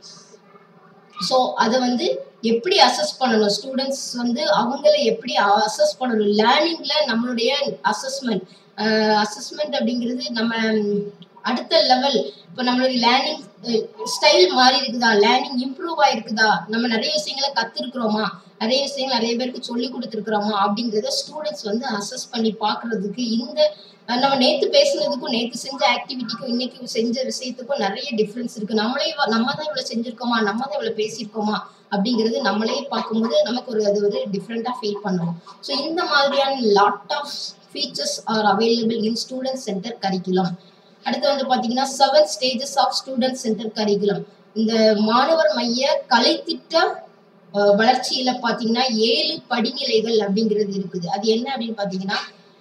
ஸோ அதை வந்து எப்படி அசஸ் பண்ணணும், ஸ்டூடெண்ட்ஸ் வந்து அவங்கள எப்படி அசஸ் பண்ணணும், லேர்னிங்ல நம்மளுடைய அசஸ்மெண்ட் அசஸ்மெண்ட் அப்படிங்கிறது நம்ம அடுத்த லெவல். இப்போ நம்மளுடைய லேர்னிங் ஸ்டைல் மாறி இருக்குதா, லேர்னிங் இம்ப்ரூவ் ஆயிருக்குதா, நம்ம நிறைய விஷயங்களை கத்துருக்குறோமா, நிறைய விஷயங்கள் நிறைய பேருக்கு சொல்லி கொடுத்துருக்குறோமா அப்படிங்கிறத ஸ்டூடெண்ட்ஸ் வந்து அசஸ் பண்ணி பார்க்கறதுக்கு இந்த நம்ம நேற்று பேசுனதுக்கும் நேற்று செஞ்ச ஆக்டிவிட்டிக்கும் இன்னைக்கு செஞ்ச விஷயத்துக்கும் நிறைய டிஃப்ரென்ஸ் இருக்கு. நம்மளே நம்ம தான் இவ்வளவு செஞ்சிருக்கோமா, நம்ம தான் இவ்வளவு பேசியிருக்கோமா அப்படிங்கிறது நம்மளே பார்க்கும்போது நமக்கு ஒரு அது ஒரு டிஃப்ரெண்டா ஃபீல் பண்ணுவோம். ஸோ இந்த மாதிரியான lot of features are available in student centre curriculum. அடுத்து வந்து பாத்தீங்கன்னா seven stages of student centre curriculum. இந்த மாணவர் மைய கலைத்திட்ட வளர்ச்சியில பாத்தீங்கன்னா ஏழு படிநிலைகள் அப்படிங்கிறது இருக்குது. அது என்ன அப்படின்னு பாத்தீங்கன்னா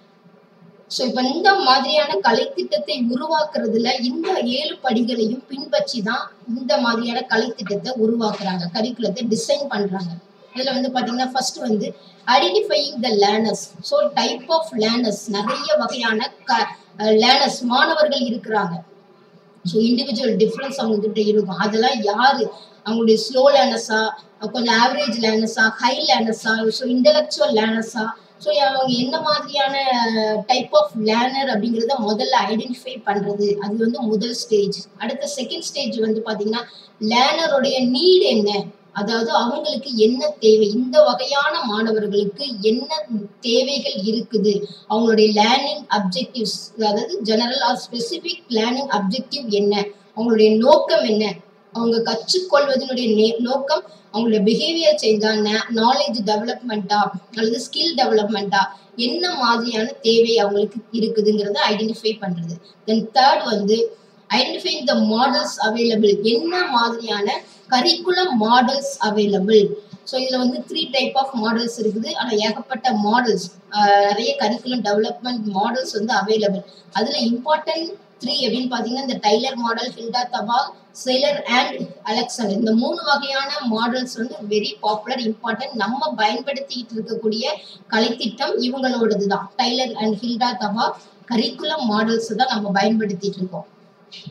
ஸோ இப்ப இந்த மாதிரியான கலைத்திட்டத்தை உருவாக்குறதுல இந்த ஏழு படிகளையும் பின்பற்றி தான் இந்த மாதிரியான கலைத்திட்டத்தை உருவாக்குறாங்க, கரிக்குலத்தை டிசைன் பண்றாங்க. இதுல வந்து பாத்தீங்கன்னா ஃபர்ஸ்ட் வந்து identifying the learners. So type of learners, நிறைய வகையான க லேர்னர்ஸ் மாணவர்கள் இருக்கிறாங்க. ஸோ இண்டிவிஜுவல் டிஃப்ரென்ஸ் அவங்க கிட்ட இருக்கும். அதெல்லாம் யாரு, அவங்களுடைய ஸ்லோ லேர்னர்ஸா, கொஞ்சம் ஆவரேஜ் லேர்னர்ஸா, ஹை லேர்னர்ஸா, ஸோ இன்டெலெக்சுவல் லேர்னர்ஸா, ஸோ அவங்க என்ன மாதிரியான டைப் ஆஃப் லேர்னர் அப்படிங்கிறத முதல்ல ஐடென்டிஃபை பண்றது, அது வந்து முதல் ஸ்டேஜ். அடுத்த செகண்ட் ஸ்டேஜ் வந்து பாத்தீங்கன்னா லேர்னருடைய நீட் என்ன, அதாவது அவங்களுக்கு என்ன தேவை, இந்த வகையான மாணவர்களுக்கு என்ன தேவைகள் இருக்குது, அவங்களுடைய லேர்னிங் அப்ஜெக்டிவ்ஸ், அதாவது general or specific learning objective என்ன, அவங்களுடைய நோக்கம் என்ன, அவங்க கற்றுக்கொள்வதனுடைய நோக்கம் அவங்களுடைய பிஹேவியர் சேஞ்சா, நாலேஜ் டெவலப்மெண்ட்டா அல்லது ஸ்கில் டெவலப்மெண்ட்டா, என்ன மாதிரியான தேவை அவங்களுக்கு இருக்குதுங்கிறத ஐடென்டிஃபை பண்றது. தென் தேர்ட் வந்து ஐடென்டிஃபைங் த மாடல்ஸ் அவைலபிள், என்ன மாதிரியான கரிக்குலம் மாடல்ஸ் அவைலபிள். ஸோ இதுல வந்து த்ரீ டைப் ஆஃப் மாடல்ஸ் இருக்குது. ஆனால் ஏகப்பட்ட மாடல்ஸ், நிறைய கரிக்குலம் டெவலப்மெண்ட் மாடல்ஸ் வந்து அவைலபிள். அதுல இம்பார்ட்டன்ட் த்ரீ அப்படின்னு பாத்தீங்கன்னா இந்த டைலர் மாடல், ஹில்டா தபால், செலர் அண்ட் அலெக்சாண்டர், இந்த மூணு வகையான மாடல்ஸ் வந்து வெரி பாப்புலர், இம்பார்ட்டன்ட். நம்ம பயன்படுத்திட்டு இருக்கக்கூடிய கலைத்திட்டம் இவங்களோடது தான். டைலர் அண்ட் ஹில்டா தபால் கரிக்குலம் மாடல்ஸ் தான் நம்ம பயன்படுத்திட்டு இருக்கோம்.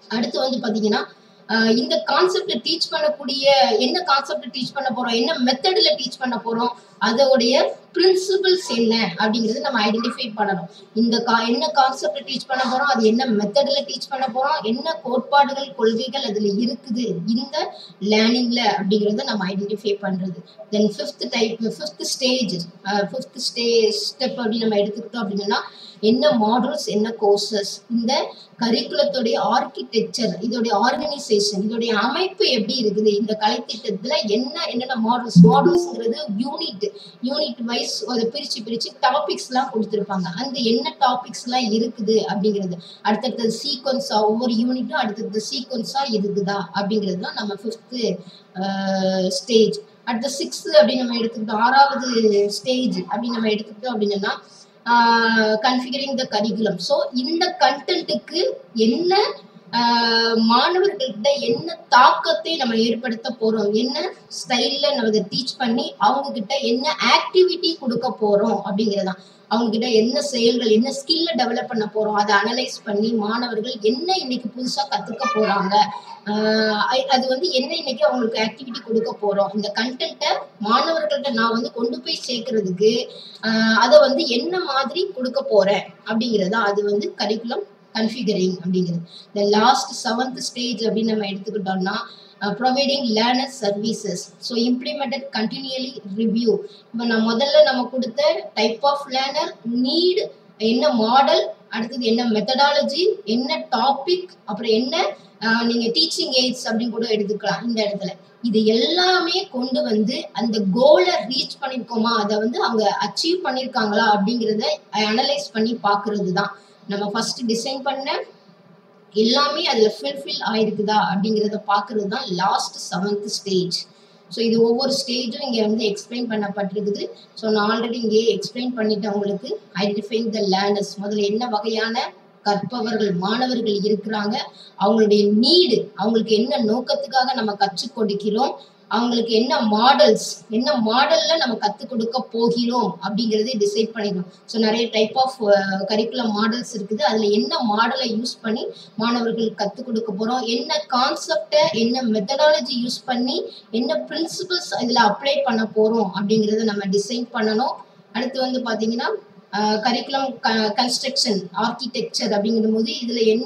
அடுத்து வந்து பாத்தீங்கன்னா இந்த கான்செப்ட் டீச் பண்ணக்கூடிய என்ன கான்செப்ட் டீச் பண்ண போறோம், என்ன மெத்தட்ல டீச் பண்ண போறோம், அதோடைய பிரின்சிபிள்ஸ் என்ன அப்படிங்கிறது நம்ம ஐடென்டிஃபை பண்ணணும். இந்த கா என்ன கான்செப்ட் டீச் பண்ண போறோம், அது என்ன மெத்தட்ல டீச் பண்ண போறோம், என்ன கோட்பாடுகள் கொள்கைகள் அதுல இருக்குது இந்த லேர்னிங்ல அப்படிங்கறத நம்ம ஐடென்டிஃபை பண்றது. Then fifth type fifth stage fifth stay step அப்படின்னு நம்ம எடுத்துக்கிட்டோம் அப்படின்னா என்ன மாடல்ஸ் என்ன கோர்சஸ், இந்த கரிக்குலத்துடைய ஆர்கிடெக்சர், இதோடைய ஆர்கனைசேஷன், இதோடைய அமைப்பு எப்படி இருக்குது, இந்த கலைத்திட்டத்துல என்ன என்னென்ன மாடல்ஸ் மாடல்ஸ்ங்கிறது யூனிட் யூனிட் வைஸ் அதை பிரிச்சு பிரிச்சு டாபிக்ஸ் எல்லாம் கொடுத்துருப்பாங்க. அந்த என்ன டாபிக்ஸ் எல்லாம் இருக்குது அப்படிங்கிறது அடுத்தடுத்த சீக்வன்ஸா ஒவ்வொரு யூனிட்டும் அடுத்தடுத்த சீக்வன்ஸா இருக்குதா அப்படிங்கிறது தான் நம்ம ஃபிஃப்த் ஸ்டேஜ். அடுத்த சிக்ஸ்த் அப்படின்னு நம்ம எடுத்துக்கிட்டோம், ஆறாவது ஸ்டேஜ் அப்படின்னு நம்ம எடுத்துக்கிட்டோம் அப்படின்னா கன்ஃபிகரிங் த கரிக்குலம். ஸோ இந்த கண்டென்ட்டுக்கு என்ன மாணவர்கள்கிட்ட என்ன தாக்கத்தை நம்ம ஏற்படுத்த போறோம், என்ன ஸ்டைல்ல நம்ம இதை டீச் பண்ணி அவங்க கிட்ட என்ன ஆக்டிவிட்டி கொடுக்க போறோம் அப்படிங்கிறதான். அவங்க கிட்ட என்ன செயல்கள் என்ன ஸ்கில்ல டெவலப் பண்ண போறோம் அதை அனலைஸ் பண்ணி மாணவர்கள் என்ன இன்னைக்கு புதுசா கத்துக்க போறாங்க, ஆஹ் அது வந்து என்ன இன்னைக்கு அவங்களுக்கு ஆக்டிவிட்டி கொடுக்க போறோம், இந்த கண்டென்ட்டை மாணவர்கள்ட்ட நான் வந்து கொண்டு போய் சேர்க்கறதுக்கு ஆஹ் அதை வந்து என்ன மாதிரி கொடுக்க போறேன் அப்படிங்கிறதா அது வந்து கரிக்குலம் கன்ஃபிகரிங் அப்படிங்கிறது. இந்த லாஸ்ட் செவன்த் ஸ்டேஜ் அப்படின்னு நம்ம எடுத்துக்கிட்டோம்னா providing learner services. So implemented continuously review. இப்போ நான் முதல்ல நம்ம கொடுத்த டைப் ஆஃப் லேர்னர், நீட், என்ன மாடல், அடுத்தது என்ன மெத்தடாலஜி, என்ன டாபிக், அப்புறம் என்ன நீங்க டீச்சிங் எய்ட்ஸ் அப்படின்னு கூட எடுத்துக்கலாம். இந்த இடத்துல இது எல்லாமே கொண்டு வந்து அந்த கோலை ரீச் பண்ணிருக்கோமா, அதை வந்து அவங்க அச்சீவ் பண்ணிருக்காங்களா அப்படிங்கிறத அனலைஸ் பண்ணி பாக்குறது தான். நம்ம ஃபர்ஸ்ட் டிசைன் பண்ண எல்லாமே அதுல ஃபில்ஃபில் ஆயிருக்குதா அப்படிங்கிறத பாக்குறது தான் லாஸ்ட் செவன்த் ஸ்டேஜ். ஸோ இது ஒவ்வொரு ஸ்டேஜும் இங்கே வந்து எக்ஸ்பிளைன் பண்ணப்பட்டிருக்குது. ஸோ நான் ஆல்ரெடி இங்கே எக்ஸ்பிளைன் பண்ணிட்டேன் உங்களுக்கு. ஐடென்டிஃபைங் த லேர்னர்ஸ், முதல்ல என்ன வகையான கற்பவர்கள் மாணவர்கள் இருக்கிறாங்க, அவங்களுடைய நீடு, அவங்களுக்கு என்ன நோக்கத்துக்காக நம்ம கற்றுக் கொடுக்கிறோம், அவங்களுக்கு என்ன மாடல்ஸ் என்ன மாடல்ல நம்ம கற்றுக் கொடுக்க போகிறோம் அப்படிங்கிறதே டிசைட் பண்ணிக்கணும். ஸோ நிறைய டைப் ஆஃப் கரிக்குலம் மாடல்ஸ் இருக்குது. அதுல என்ன மாடலை யூஸ் பண்ணி மாணவர்களுக்கு கற்றுக் கொடுக்க போறோம், என்ன கான்செப்டை என்ன மெத்தடாலஜி யூஸ் பண்ணி என்ன பிரின்சிபல்ஸ் இதுல அப்ளை பண்ண போறோம் அப்படிங்கிறத நம்ம டிசைன் பண்ணணும். அடுத்து வந்து பாத்தீங்கன்னா கரிக்குலம் கன்ஸ்ட்ரக்ஷன் ஆர்கிடெக்சர் அப்படிங்கிற போது இதுல என்ன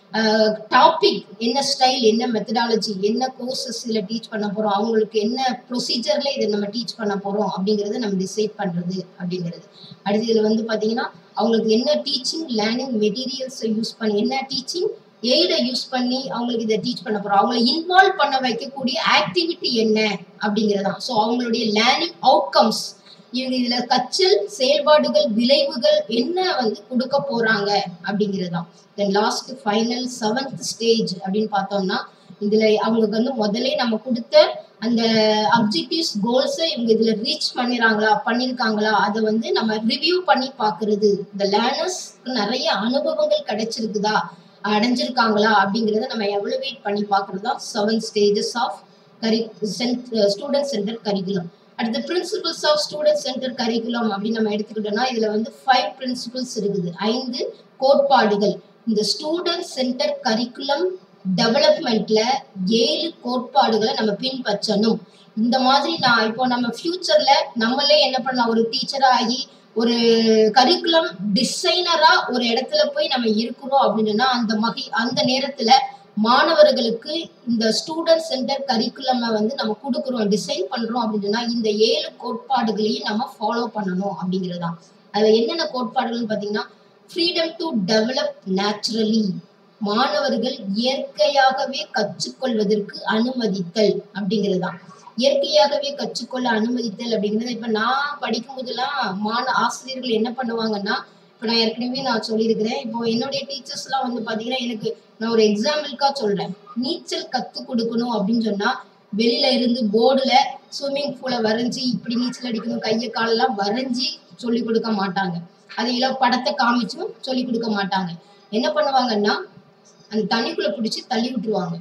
டாபிக், என்ன ஸ்டைல், என்ன மெத்தடாலஜி, என்ன கோர்சஸ் இதில் டீச் பண்ண போகிறோம், அவங்களுக்கு என்ன ப்ரொசீஜர்ல இதை நம்ம டீச் பண்ண போகிறோம் அப்படிங்கிறத நம்ம டிசைட் பண்ணுறது அப்படிங்கிறது. அடுத்து இதில் வந்து பார்த்தீங்கன்னா அவங்களுக்கு என்ன டீச்சிங் லேர்னிங் மெட்டீரியல்ஸை யூஸ் பண்ணி என்ன டீச்சிங் எய்டை யூஸ் பண்ணி அவங்களுக்கு இதை டீச் பண்ண போகிறோம், அவங்களை இன்வால்வ் பண்ண வைக்கக்கூடிய ஆக்டிவிட்டி என்ன அப்படிங்கிறதான். ஸோ அவங்களுடைய லேர்னிங் அவுட்கம்ஸ், இவங்க இதுல கற்றல் செயல்பாடுகள் விளைவுகள் என்ன வந்து கொடுக்க போறாங்க அப்படிங்கிறதான். Then last final seventh stage அப்படின்னு பார்த்தோம்னா இதுல அவங்களுக்கு வந்து முதலே நம்ம கொடுத்த அந்த அப்ஜெக்டிவ்ஸ் கோல்ஸை இவங்க இதுல ரீச் பண்ணிடுறாங்களா பண்ணியிருக்காங்களா அதை வந்து நம்ம ரிவ்யூ பண்ணி பார்க்கறது. இந்த லேர்னர்ஸ்க்கு நிறைய அனுபவங்கள் கிடைச்சிருக்குதா அடைஞ்சிருக்காங்களா அப்படிங்கிறத நம்ம எவலுவேட் பண்ணி பார்க்கறது தான் செவன் ஸ்டேஜஸ் ஆஃப் கரி ஸ்டூடெண்ட் சென்டர் கரிக்குலம். அடுத்த principles of student centre curriculum அப்படின்னு நம்ம எடுத்துக்கிட்டோம்னா இதுல வந்து ஃபைவ் பிரின்சிபல்ஸ் இருக்குது, ஐந்து கோட்பாடுகள். இந்த ஸ்டூடெண்ட் சென்டர் கரிக்குலம் டெவலப்மெண்ட்ல ஏழு கோட்பாடுகளை நம்ம பின்பற்றணும். இந்த மாதிரி நான் இப்போ நம்ம ஃபியூச்சர்ல நம்மளே என்ன பண்ணலாம், ஒரு டீச்சரா ஆகி ஒரு கரிக்குலம் டிசைனரா ஒரு இடத்துல போய் நம்ம இருக்கிறோம் அப்படின்னா அந்த மகி அந்த நேரத்துல மாணவர்களுக்கு இந்த ஸ்டூடெண்ட் சென்டர் கரிக்குலம் வந்து நம்ம கொடுக்குறோம் டிசைன் பண்றோம் அப்படின்னா இந்த ஏழு கோட்பாடுகளையும் நம்ம ஃபாலோ பண்ணணும் அப்படிங்கிறதான். அதுல என்னென்ன கோட்பாடுகள்னு பாத்தீங்கன்னா ஃப்ரீடம் டு டெவலப் நேச்சுரலி, மாணவர்கள் இயற்கையாகவே கற்றுக்கொள்வதற்கு அனுமதித்தல் அப்படிங்கிறதுதான். இயற்கையாகவே கற்றுக்கொள்ள அனுமதித்தல் அப்படிங்கிறது இப்ப நான் படிக்கும் போதெல்லாம் மாண ஆசிரியர்கள் என்ன பண்ணுவாங்கன்னா, இப்போ நான் ஏற்கனவே நான் சொல்லியிருக்கிறேன், இப்போ என்னுடைய டீச்சர்ஸ் எல்லாம் வந்து பாத்தீங்கன்னா எனக்கு நான் ஒரு எக்ஸாம்பிளுக்கா சொல்றேன், நீச்சல் கத்து கொடுக்கணும் அப்படின்னு சொன்னா வெளியில இருந்து போர்டுல ஸ்விம்மிங் பூலை வரைஞ்சி இப்படி நீச்சல் அடிக்கணும் கையை காலெல்லாம் வரைஞ்சி சொல்லி கொடுக்க மாட்டாங்க, அதையெல்லாம் படத்தை காமிச்சும் சொல்லி கொடுக்க மாட்டாங்க. என்ன பண்ணுவாங்கன்னா அந்த தண்ணிக்குள்ள பிடிச்சி தள்ளி விட்டுருவாங்க,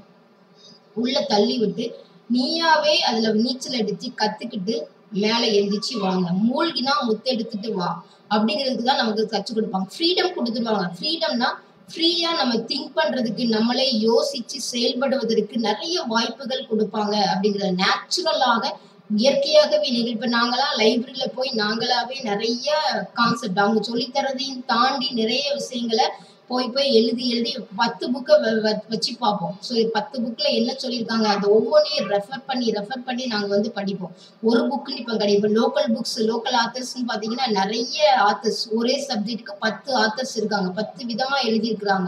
உள்ள தள்ளி விட்டு நீயாவே அதுல நீச்சல் அடிச்சு கத்துக்கிட்டு மேல எந்திரிச்சு வாங்க, மூழ்கினா முத்தெடுத்துட்டு வா அப்படிங்கிறதுக்கு தான் நமக்கு கற்றுக் கொடுப்பாங்க. ஃப்ரீடம் கொடுத்துருவாங்க. ஃப்ரீடம்னா ஃப்ரீயா நம்ம திங்க் பண்றதுக்கு, நம்மளே யோசிச்சு செயல்படுவதற்கு நிறைய வாய்ப்புகள் கொடுப்பாங்க அப்படிங்கிற நேச்சுரலாக இயற்கையாகவே நீங்கள் இப்ப நாங்களாம் லைப்ரரியில போய் நாங்களாவே நிறைய கான்செப்ட் அவங்க சொல்லித் தரதையும் தாண்டி நிறைய விஷயங்களை போய் போய் எழுதி எழுதி பத்து புக்கை வச்சு பார்ப்போம். ஸோ பத்து புக்ல என்ன சொல்லியிருக்காங்க அதை ஒவ்வொன்றையும் ரெஃபர் பண்ணி ரெஃபர் பண்ணி நாங்க வந்து படிப்போம். ஒரு புக்குன்னு இப்போ கிடையாது. இப்போ லோக்கல் புக்ஸ் லோக்கல் ஆத்தர்ஸ்ன்னு பார்த்தீங்கன்னா நிறைய ஆத்தர்ஸ் ஒரே சப்ஜெக்ட்டுக்கு பத்து ஆத்தர்ஸ் இருக்காங்க, பத்து விதமா எழுதியிருக்கிறாங்க.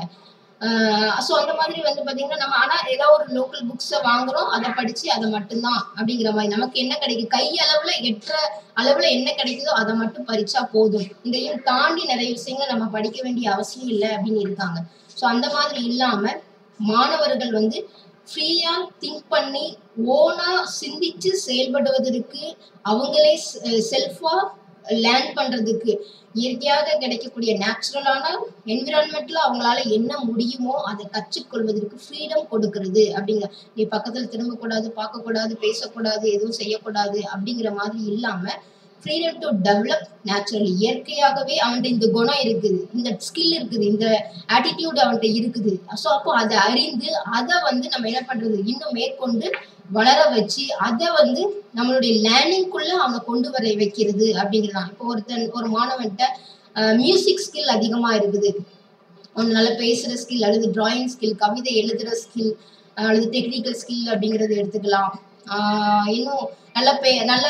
ஸோ அந்த மாதிரி வந்து பார்த்தீங்கன்னா நம்ம ஆனால் ஏதாவது ஒரு லோக்கல் புக்ஸை வாங்குறோம், அதை படிச்சு அதை மட்டும்தான் அப்படிங்கிற மாதிரி நமக்கு என்ன கிடைக்கும், கை அளவுல எட்டுற அளவுல என்ன கிடைக்குதோ அதை மட்டும் பறிச்சா போதும். இதையும் தாண்டி நிறைய விஷயங்களை நம்ம படிக்க வேண்டிய அவசியம் இல்லை அப்படின்னு இருக்காங்க. ஸோ அந்த மாதிரி இல்லாம மாணவர்கள் வந்து ஃப்ரீயா திங்க் பண்ணி ஓனா சிந்திச்சு செயல்படுவதற்கு, அவங்களே செல்ஃபா லேர்ன் பண்றதுக்கு, இயற்கையாக கிடைக்கக்கூடிய நேச்சுரலான என்விரான்மெண்ட்ல அவங்களால என்ன முடியுமோ அதை கற்றுக்கொள்வதற்கு ஃப்ரீடம் கொடுக்கறது அப்படிங்கிற. நீ பக்கத்துல திரும்பக்கூடாது, பார்க்கக்கூடாது, பேசக்கூடாது, எதுவும் செய்யக்கூடாது அப்படிங்கிற மாதிரி இல்லாம ஃப்ரீடம் டு டெவலப் நேச்சுரலி. இயற்கையாகவே அவன்கிட்ட இந்த குணம் இருக்குது, இந்த ஸ்கில் இருக்குது, இந்த ஆட்டிடியூட் அவன்கிட்ட இருக்குது. ஸோ அப்போ அதை அறிந்து அதை வந்து நம்ம என்ன பண்றது, இன்னும் மேற்கொண்டு வளர வச்சு அதை வந்து நம்மளுடைய லேர்னிங்குள்ள அவனை கொண்டு வர வைக்கிறது அப்படிங்கிறதான். இப்போ ஒருத்தன் ஒரு மாணவன்கிட்ட மியூசிக் ஸ்கில் அதிகமா இருக்குது, ஒன்று நல்லா பேசுற ஸ்கில் அல்லது டிராயிங் ஸ்கில், கவிதை எழுதுற ஸ்கில் அல்லது டெக்னிக்கல் ஸ்கில் அப்படிங்கிறது எடுத்துக்கலாம். ஆஹ் இன்னும் நல்ல பே நல்ல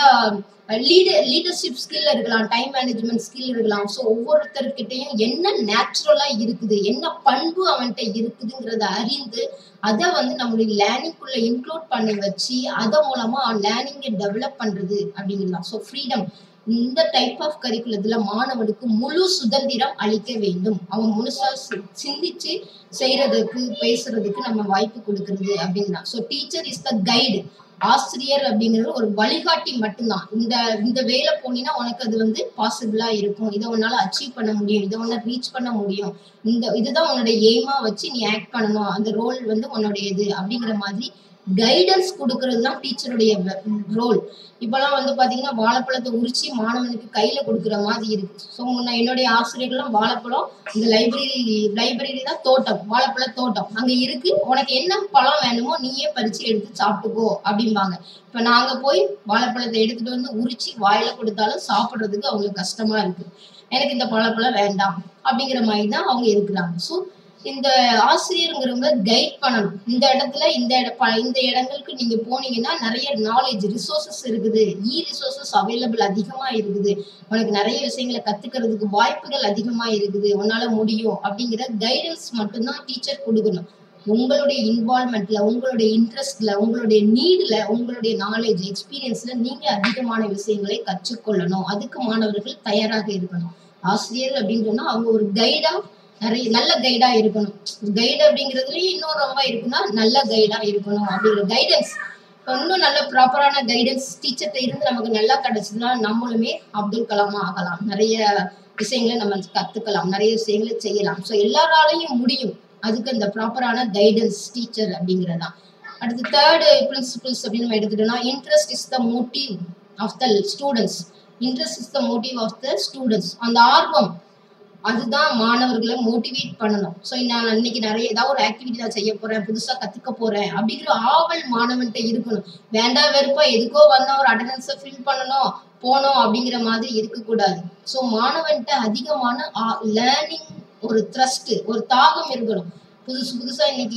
லீடர் லீடர்ஷிப் ஸ்கில் இருக்கலாம், டைம் மேனேஜ்மெண்ட் ஸ்கில் இருக்கலாம். ஸோ ஒவ்வொருத்தர்கிட்டையும் என்ன நேச்சுரலா இருக்குது, என்ன பண்பு அவன்கிட்ட இருக்குதுங்கிறத அறிந்து அதை வந்து நம்மளுடைய லேர்னிங்குள்ள இன்க்ளூட் பண்ணி வச்சு அதை மூலமா லேர்னிங்கை டெவலப் பண்றது அப்படிங்கிறதான். ஸோ ஃப்ரீடம் இந்த டைப் ஆஃப் கரிக்குலத்துல மாணவனுக்கு முழு சுதந்திரம் அளிக்க வேண்டும். அவன் முழுசா சிந்திச்சு செய்யறதுக்கு பேசுறதுக்கு நம்ம வாய்ப்பு கொடுக்கறது அப்படிங்கிறான். So teacher is the guide. ஆசிரியர் அப்படிங்கிறது ஒரு வழிகாட்டி மட்டும்தான். இந்த இந்த வேலை போனீங்கன்னா உனக்கு அது வந்து பாசிபிளா இருக்கும், இதை உன்னால அச்சீவ் பண்ண முடியும், இதை உன்னால ரீச் பண்ண முடியும், இந்த இதுதான் உன்னோட எய்மா வச்சு நீ ஆக்ட் பண்ணணும், அந்த ரோல் வந்து உன்னுடையது அப்படிங்கிற மாதிரி கைடன்ஸ் கொடுக்கறது தான் டீச்சருடைய ரோல். இப்பெல்லாம் வந்து பாத்தீங்கன்னா வாழைப்பழத்தை உரிச்சு மாணவனுக்கு கையில கொடுக்குற மாதிரி இருக்கு. ஸோ முன்ன என்னுடைய ஆசிரியர்கள்லாம் வாழைப்பழம், இந்த லைப்ரரி லைப்ரரி தான் தோட்டம், வாழைப்பழ தோட்டம் அங்க இருக்கு, உனக்கு என்ன பழம் வேணுமோ நீயே பறிச்சு எடுத்து சாப்பிட்டுக்கோ அப்படிம்பாங்க. இப்ப நாங்க போய் வாழைப்பழத்தை எடுத்துட்டு வந்து உரிச்சு வாயில கொடுத்தாலும் சாப்பிடுறதுக்கு அவங்களுக்கு கஷ்டமா இருக்கு. எனக்கு இந்த பழப்பழம் வேண்டாம் அப்படிங்கிற மாதிரி தான் அவங்க இருக்கிறாங்க. ஸோ இந்த ஆசிரியருங்கிறவங்க கைட் பண்ணணும். இந்த இடத்துல இந்த இட இந்த இடங்களுக்கு நீங்க போனீங்கன்னா நிறைய நாலேஜ் ரிசோர்சஸ் இருக்குது, இ ரிசோர்சஸ் அவைலபிள் அதிகமா இருக்குது, உனக்கு நிறைய விஷயங்களை கத்துக்கிறதுக்கு வாய்ப்புகள் அதிகமா இருக்குது, உன்னால முடியும் அப்படிங்கிற கைடன்ஸ் மட்டும்தான் டீச்சர் கொடுக்கணும். உங்களுடைய இன்வால்மெண்ட்ல, உங்களுடைய இன்ட்ரெஸ்ட்ல, உங்களுடைய நீட்ல, உங்களுடைய நாலேஜ் எக்ஸ்பீரியன்ஸ்ல நீங்க அதிகமான விஷயங்களை கற்றுக்கொள்ளணும். அதுக்கு மாணவர்கள் தயாராக இருக்கணும். ஆசிரியர் அப்படின்னு சொன்னா அவங்க ஒரு கைடா, நிறைய நல்ல கைடா இருக்கணும். கைடு அப்படிங்கிறதுலயும் இன்னும் ரொம்ப இருக்குன்னா நல்ல கைடா இருக்கணும் அப்படிங்கிற கைடன்ஸ். இன்னும் நல்ல ப்ராப்பரான கைடன்ஸ் டீச்சர்கிட்ட இருந்து நமக்கு நல்லா கிடைச்சதுன்னா நம்மளுமே அப்துல் கலாமா ஆகலாம், நிறைய விஷயங்களை நம்ம கத்துக்கலாம், நிறைய விஷயங்களை செய்யலாம். ஸோ எல்லாராலையும் முடியும், அதுக்கு அந்த ப்ராப்பரான கைடன்ஸ் டீச்சர் அப்படிங்கிறதான். அடுத்து தேர்டு பிரின்சிபிள்ஸ் அப்படின்னு நம்ம எடுத்துட்டோம்னா, interest is the motive of the students. Interest is the motive of the students. அந்த ஆர்வம் அதுதான் மாணவர்களை மோட்டிவேட் பண்ணணும். ஸோ நான் இன்னைக்கு நிறைய ஏதாவது ஒரு ஆக்டிவிட்டி நான் செய்ய போறேன், புதுசா கத்துக்க போறேன் அப்படிங்கிற ஆவல் மாணவன்கிட்ட இருக்கணும். வேண்டாம் வெறுப்பா எதுக்கோ வந்தா ஒரு அட்டண்டன்ஸை ஃபில் பண்ணணும் போனோம் அப்படிங்கிற மாதிரி இருக்கக்கூடாது. ஸோ மாணவன்கிட்ட அதிகமான லேர்னிங் ஒரு த்ரஸ்ட், ஒரு தாகம் இருக்கணும். புதுசு புதுசா இன்னைக்கு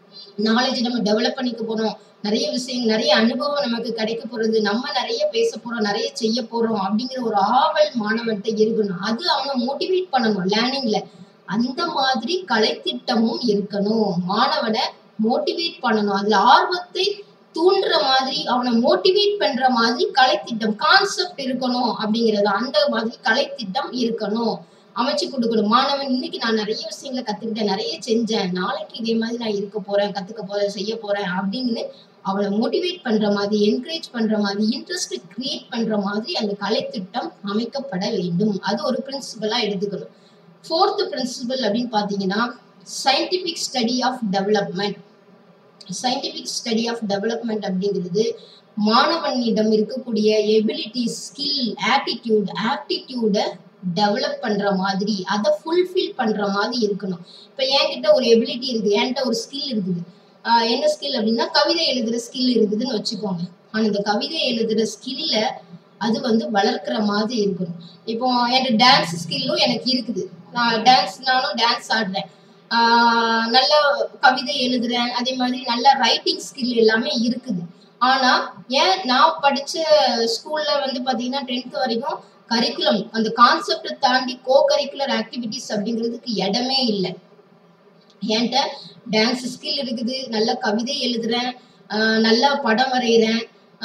நாலேஜ் நம்ம டெவலப் பண்ணிக்க போறோம், நிறைய விஷயம் நிறைய அனுபவம் நமக்கு கிடைக்க போறது, நம்ம நிறைய பேச போறோம், நிறைய செய்ய போறோம் அப்படிங்கிற ஒரு ஆவல் மாணவன்கிட்ட இருக்கணும். அது அவனை மோட்டிவேட் பண்ணணும் லேர்னிங்ல. அந்த மாதிரி கலைத்திட்டமும் இருக்கணும். மாணவனை மோட்டிவேட் பண்ணணும், அதுல ஆர்வத்தை தூண்டுற மாதிரி அவனை மோட்டிவேட் பண்ற மாதிரி கலைத்திட்டம் கான்செப்ட் இருக்கணும் அப்படிங்கிறது. அந்த மாதிரி கலைத்திட்டம் இருக்கணும், அமைச்சு கொடுக்கணும். மாணவன் இன்னைக்கு நான் நிறைய விஷயங்களை கத்துக்கிட்டேன், நிறைய செஞ்சேன், நாளைக்கு இதே மாதிரி நான் இருக்க போறேன், கத்துக்க போறேன், செய்ய போறேன் அப்படின்னு அவளை மோட்டிவேட் பண்ற மாதிரி, என்கரேஜ் பண்ற மாதிரி, இன்ட்ரெஸ்ட் கிரியேட் பண்ற மாதிரி அந்த கலைத்திட்டம் அமைக்கப்பட வேண்டும். அது ஒரு பிரின்சிபலா எடுத்துக்கணும். ஃபோர்த் பிரின்சிபல் அப்படின்னு பாத்தீங்கன்னா, scientific study of development. Scientific study of development அப்படிங்கிறது மாணவனிடம் இருக்கக்கூடிய ability, skill, attitude aptitude develop பண்ற மாதிரி, அதை ஃபுல்ஃபில் பண்ற மாதிரி இருக்கணும். இப்ப என்கிட்ட ஒரு எபிலிட்டி இருக்கு, என்கிட்ட ஒரு ஸ்கில் இருக்குது. ஆஹ் என்ன ஸ்கில் அப்படின்னா கவிதை எழுதுற ஸ்கில் இருக்குதுன்னு வச்சுக்கோங்க. ஆனா இந்த கவிதை எழுதுற ஸ்கில்ல அது வந்து வளர்க்கிற மாதிரி இருக்கணும். இப்போ என்கிட்ட டான்ஸ் ஸ்கில்லும் எனக்கு இருக்குது. நான் டான்ஸ்னாலும் டான்ஸ் ஆடுறேன், ஆஹ் நல்ல கவிதை எழுதுறேன், அதே மாதிரி நல்ல ரைட்டிங் ஸ்கில் எல்லாமே இருக்குது. ஆனா ஏன் நான் படிச்ச ஸ்கூல்ல வந்து பாத்தீங்கன்னா டென்த் வரைக்கும் கரிக்குலம் அந்த கான்செப்டை தாண்டி கோ கரிக்குலர் ஆக்டிவிட்டிஸ் அப்படிங்கிறதுக்கு இடமே இல்லை. என்கிட்ட டான்ஸ் ஸ்கில் இருக்குது, நல்ல கவிதை எழுதுறேன், ஆஹ் நல்லா படம் வரைகிறேன்,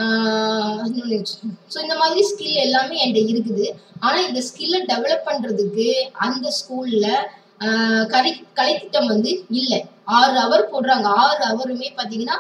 ஸோ இந்த மாதிரி ஸ்கில் எல்லாமே என்கிட்ட இருக்குது. ஆனா இந்த ஸ்கில்லை டெவலப் பண்றதுக்கு அந்த ஸ்கூல்ல கரி கலைத்திட்டம் வந்து இல்லை. ஆறு அவர் போடுறாங்க, ஆறு அவருமே பார்த்தீங்கன்னா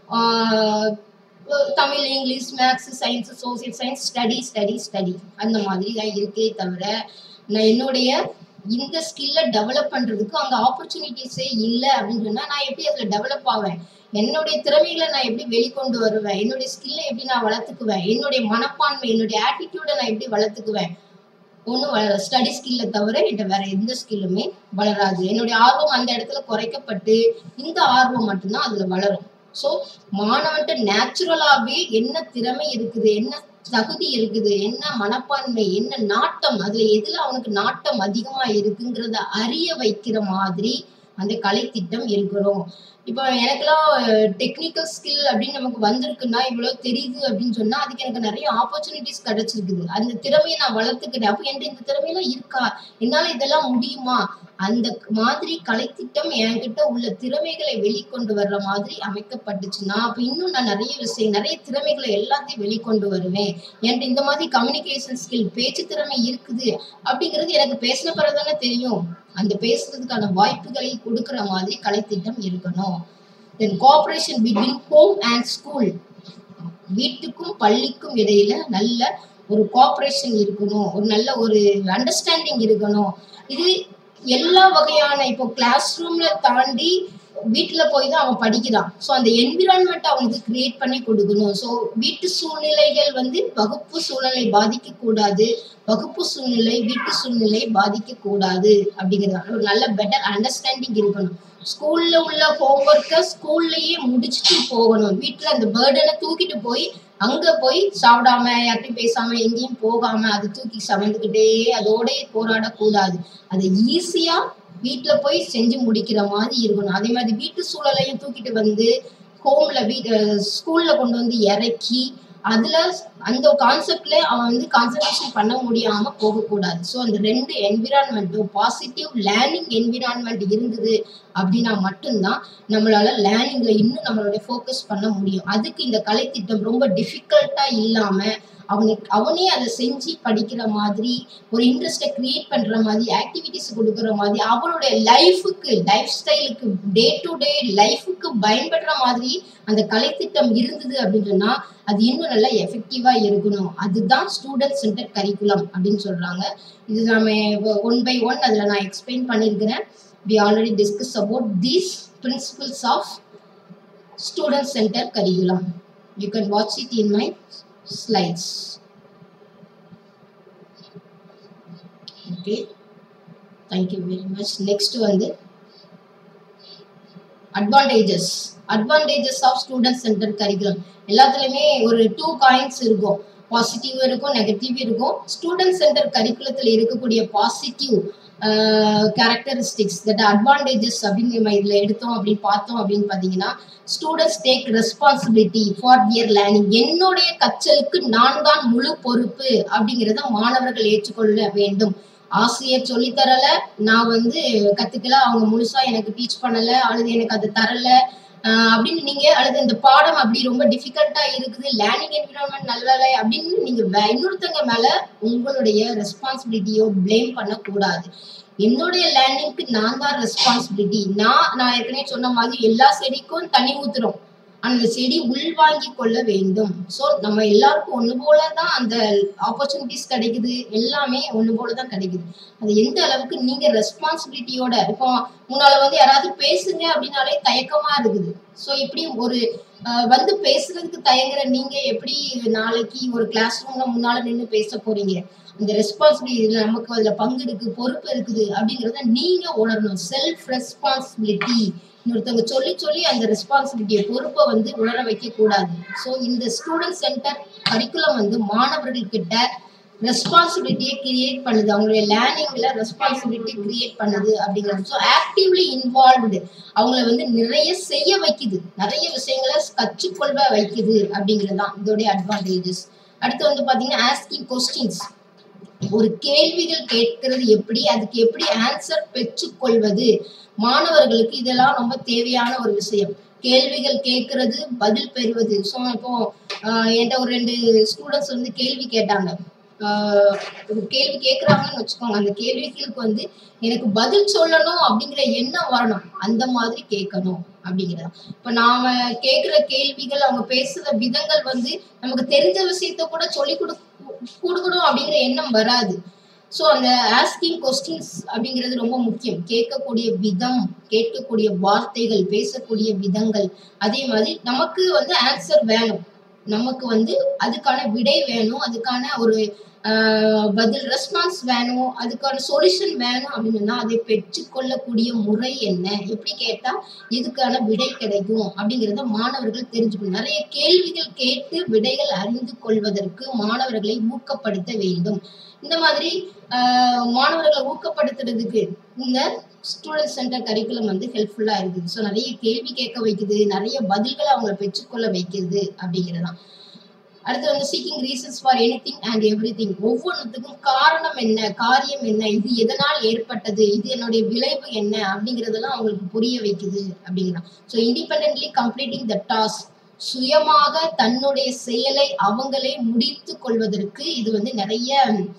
Tamil, English, maths, science, social science, study study study அந்த மாதிரி தான் இருக்கே தவிர நான் என்னுடைய இந்த ஸ்கில்லை டெவலப் பண்றதுக்கு அங்கே ஆப்பர்ச்சுனிட்டிஸே இல்லை அப்படின்னு சொன்னா நான் எப்படி அதில் டெவலப் ஆவேன்? என்னுடைய திறமைகளை நான் எப்படி வெளிக்கொண்டு வருவேன்? என்னுடைய ஸ்கில்லை எப்படி நான் வளர்த்துக்குவேன்? என்னுடைய மனப்பான்மை, என்னுடைய ஆட்டிடியூடை நான் எப்படி வளர்த்துக்குவேன்? ஒன்றும் வளர ஸ்டடி ஸ்கில்லை தவிர என்கிட்ட வேற எந்த ஸ்கில்லுமே வளராது. என்னுடைய ஆர்வம் அந்த இடத்துல குறைக்கப்பட்டு இந்த ஆர்வம் மட்டும்தான் அதுல வளரும். ஸோ மாணவன்ட்ட நேச்சுரலாவே என்ன திறமை இருக்குது, என்ன தகுதி இருக்குது, என்ன மனப்பான்மை, என்ன நாட்டம், அதுல எதுல அவனுக்கு நாட்டம் அதிகமா இருக்குங்கிறத அறிய வைக்கிற மாதிரி அந்த கலை திட்டம் இருக்கணும். இப்போ எனக்கெல்லாம் டெக்னிக்கல் ஸ்கில் அப்படின்னு நமக்கு வந்திருக்குன்னா, இவ்வளவு தெரியுது அப்படின்னு சொன்னா அதுக்கு எனக்கு நிறைய ஆப்பர்ச்சுனிட்டிஸ் கிடைச்சிருக்குது. அந்த திறமையை நான் வளர்த்துக்கிறேன். அப்போ என்கிட்ட இந்த திறமையெல்லாம் இருக்கா, என்னால இதெல்லாம் முடியுமா, அந்த மாதிரி கலைத்திட்டம் என்கிட்ட உள்ள திறமைகளை வெளிக்கொண்டு வர்ற மாதிரி அமைக்கப்பட்டுச்சுன்னா அப்ப இன்னும் நான் நிறைய விஷயம், நிறைய திறமைகளை எல்லாத்தையும் வெளிக்கொண்டு வருவேன். என்கிட்ட இந்த மாதிரி கம்யூனிகேஷன் ஸ்கில், பேச்சு திறமை இருக்குது அப்படிங்கிறது எனக்கு பேசின பிறகுதானே தெரியும். அந்த பேசுறதுக்கான வாய்ப்புகளை கொடுக்கிற மாதிரி கலைத்திட்டம் இருக்கணும். Then cooperation between home and school, வீட்டுக்கும் பள்ளிக்கும் இடையில நல்ல ஒரு கோஆபரேஷன் இருக்கணும், ஒரு நல்ல ஒரு அண்டர்ஸ்டாண்டிங் இருக்கணும். இது எல்லா வகையான, இப்போ கிளாஸ் ரூம்ல தாண்டி வீட்டுல போய் தான் அவன் படிக்கிறான். ஸோ அந்த என்விரான்மெண்ட் அவனுக்கு கிரியேட் பண்ணி கொடுக்கணும். ஸோ வீட்டு சூழ்நிலைகள் வந்து வகுப்பு சூழ்நிலை பாதிக்க கூடாது, வகுப்பு சூழ்நிலை வீட்டு சூழ்நிலை பாதிக்க கூடாது அப்படிங்கிறது ஒரு நல்ல பெட்டர் அண்டர்ஸ்டாண்டிங் இருக்கணும். ஸ்கூல்ல உள்ள ஹோம்ஒர்க்கை ஸ்கூல்லயே முடிச்சுட்டு போகணும். வீட்டுல அந்த பேர்டனை தூக்கிட்டு போய் அங்க போய் சாப்பிடாம யார்ட்டையும் பேசாம எங்கேயும் போகாம அதை தூக்கி சமந்துக்கிட்டே அதோட போராடக்கூடாது. அதை ஈஸியா வீட்டுல போய் செஞ்சு முடிக்கிற மாதிரி இருக்கணும். அதே மாதிரி வீட்டு சூழலையும் தூக்கிட்டு வந்து ஹோம்ல வீட்டு ஸ்கூல்ல கொண்டு வந்து இறக்கி அதுல அந்த கான்செப்ட்ல அவன் வந்து கான்சன்ட்ரேஷன் பண்ண முடியாம போகக்கூடாது. ஸோ அந்த ரெண்டு என்விரான்மெண்ட்டும் பாசிட்டிவ் லேர்னிங் என்விரான்மெண்ட் இருந்தது அப்படின்னா மட்டும்தான் நம்மளால லேர்னிங்ல இன்னும் நம்மளுடைய ஃபோக்கஸ் பண்ண முடியும். அதுக்கு இந்த கலைத்திட்டம் ரொம்ப டிஃபிகல்ட்டா இல்லாம அவனுக்கு அவனே அதை செஞ்சு படிக்கிற மாதிரி ஒரு இன்ட்ரெஸ்டை கிரியேட் பண்ற மாதிரி ஆக்டிவிட்டிஸ் கொடுக்குற மாதிரி அவனுடைய லைஃபுக்கு லைஃப் ஸ்டைலுக்கு டே டு டே லைஃபுக்கு பயன்படுற மாதிரி அந்த கலைத்திட்டம் இருந்தது அப்படின்னு சொன்னா அது இன்னும் நல்லா எஃபெக்டிவா இருக்கணும். அதுதான் ஸ்டூடெண்ட் சென்டர் கரிக்குலம் அப்படின்னு சொல்றாங்க. இது நாம ஒன் பை ஒன் அதுல நான் எக்ஸ்பிளைன் பண்ணியிருக்கிறேன். we already discussed about these principles of student center curriculum. You can watch it in my slides. Okay, thank you very much. Next one, the advantages advantages of student center curriculum. எல்லாத்துலயுமே ஒரு two coins இருக்கும், positive இருக்கும், negative இருக்கும். Student centre கரிக்குலத்தில் இருக்கக்கூடிய positive characteristics that advantages அப்படின்னு நம்ம இதில் எடுத்தோம் அப்படின்னு பார்த்தோம் அப்படின்னு பார்த்தீங்கன்னா, students take responsibility for their learning. என்னுடைய கற்றலுக்கு நான் தான் முழு பொறுப்பு அப்படிங்கிறத மாணவர்கள் ஏற்றுக்கொள்ள வேண்டும். ஆசிரியர் சொல்லித்தரல, நான் வந்து கத்துக்கல, அவங்க முழுசா எனக்கு டீச் பண்ணல, அல்லது எனக்கு அது தரல அப்படின்னு நீங்க, அல்லது இந்த பாடம் அப்படி ரொம்ப டிஃபிகல்ட்டா இருக்குது, லேர்னிங் என்விரான்மெண்ட் நல்லா இல்லை அப்படின்னு நீங்க இன்னொருத்தங்க மேல உங்களுடைய ரெஸ்பான்சிபிலிட்டியோ பிளேம் பண்ணக்கூடாது. என்னுடைய லேர்னிங்க்கு நான் தான் ரெஸ்பான்சிபிலிட்டி. நான் நான் ஏற்கனவே சொன்ன மாதிரி எல்லா செடிக்கும் தண்ணி ஊத்துறோம், அந்த செடி உள்வாங்கி கொள்ள வேண்டும். ஸோ நம்ம எல்லாருக்கும் ஒன்று போல தான் அந்த ஆப்பர்ச்சுனிட்டிஸ் கிடைக்குது, எல்லாமே ஒன்று போல தான் கிடைக்குது. அது எந்த அளவுக்கு நீங்க ரெஸ்பான்சிபிலிட்டியோட, இப்போ முன்னால வந்து யாராவது பேசுங்க அப்படின்னாலே தயக்கமா இருக்குது. ஸோ இப்படி ஒரு அஹ், வந்து பேசுறதுக்கு தயங்குற நீங்க எப்படி நாளைக்கு ஒரு கிளாஸ் ரூம்ல முன்னால நின்று பேச போறீங்க? அந்த ரெஸ்பான்சிபிலிட்டி நமக்கு அதுல பங்கு இருக்கு, பொறுப்பு இருக்குது அப்படிங்கறத நீங்க உணரணும். Self responsibility. இன்னொருத்தவங்க சொல்லி சொல்லி அந்த ரெஸ்பான்சிபிலிட்டியை பொறுப்பை வந்து உணர வைக்க கூடாது. ஸோ இந்த ஸ்டூடெண்ட் சென்டர் கரிக்குலம் வந்து மாணவர்கள் கிட்ட ரெஸ்பான்சிபிலிட்டியை கிரியேட் பண்ணுது, அவங்களுடைய லேர்னிங்ல ரெஸ்பான்சிபிலிட்டி கிரியேட் பண்ணுது அப்படிங்கிறது. ஸோ ஆக்டிவ்லி இன்வால்வ்டு, அவங்கள வந்து நிறைய செய்ய வைக்குது, நிறைய விஷயங்களை கற்றுக்கொள்ள வைக்குது அப்படிங்கிறது தான் இதோடைய அட்வான்டேஜஸ். அடுத்து வந்து பாத்தீங்கன்னா ஆஸ்கிங் கொஸ்டின்ஸ். ஒரு கேள்விகள் கேட்கிறது எப்படி, அதுக்கு எப்படி ஆன்சர் பெற்றுக்கொள்வது, மாணவர்களுக்கு இதெல்லாம் ரொம்ப தேவையான ஒரு விஷயம். கேள்விகள் கேட்கறது, பதில் பெறுவது. ஸோ இப்போ என்கிட்ட ஒரு ரெண்டு ஸ்டூடெண்ட்ஸ் வந்து கேள்வி கேட்டாங்க. ஆஹ் ஒரு கேள்வி கேட்குறாங்கன்னு வச்சுக்கோங்க, அந்த கேள்விகளுக்கு வந்து எனக்கு பதில் சொல்லணும் அப்படிங்கிற எண்ணம் வரணும், அந்த மாதிரி கேட்கணும் அப்படிங்கிறதா. இப்ப நாம கேட்கிற கேள்விகள், அவங்க பேசுற விதங்கள் வந்து நமக்கு தெரிஞ்ச விஷயத்த கூட சொல்லி கொடு கொடுக்கணும் அப்படிங்கிற எண்ணம் வராது. ஸோ அந்த ஆஸ்கிங் கொஸ்டின்ஸ் அப்படிங்கிறது ரொம்ப முக்கியம். கேட்கக்கூடிய விதம், கேட்கக்கூடிய வார்த்தைகள், பேசக்கூடிய விதங்கள், அதே மாதிரி நமக்கு வந்து ஆன்சர் வேணும், நமக்கு வந்து அதுக்கான விடை வேணும், அதுக்கான ஒரு ஆஹ் பதில் ரெஸ்பான்ஸ் வேணும், அதுக்கான சொல்யூஷன் வேணும் அப்படின்னா அதை பெற்றுக்கொள்ளக்கூடிய முறை என்ன, எப்படி கேட்டா இதுக்கான விடை கிடைக்கும் அப்படிங்கிறத மாணவர்கள் தெரிஞ்சுக்கணும். நிறைய கேள்விகள் கேட்டு விடைகள் அறிந்து கொள்வதற்கு மாணவர்களை ஊக்கப்படுத்த வேண்டும். இந்த மாதிரி ஆஹ் மாணவர்களை ஊக்கப்படுத்துறதுக்கு இந்த ஸ்டூடெண்ட் சென்டர் கரிக்குலம் வந்து ஹெல்ப்ஃபுல்லா இருக்குது. ஸோ நிறைய கேள்வி கேட்க வைக்குது, நிறைய பதில்களை அவங்க பெற்றுக்கொள்ள வைக்கிறது அப்படிங்கிறதான். அடுத்து வந்து seeking reasons for anything and everything. ஒவ்வொன்றுத்துக்கும் காரணம் என்ன, காரியம் என்ன, இது எதனால் ஏற்பட்டது, இது என்னுடைய விளைவு என்ன அப்படிங்கிறதெல்லாம் அவங்களுக்கு புரிய வைக்குது அப்படிங்கிறான். So independently completing the task, சுயமாக தன்னுடைய செயலை அவங்களே முடித்து கொள்வதற்கு இது வந்து நிறைய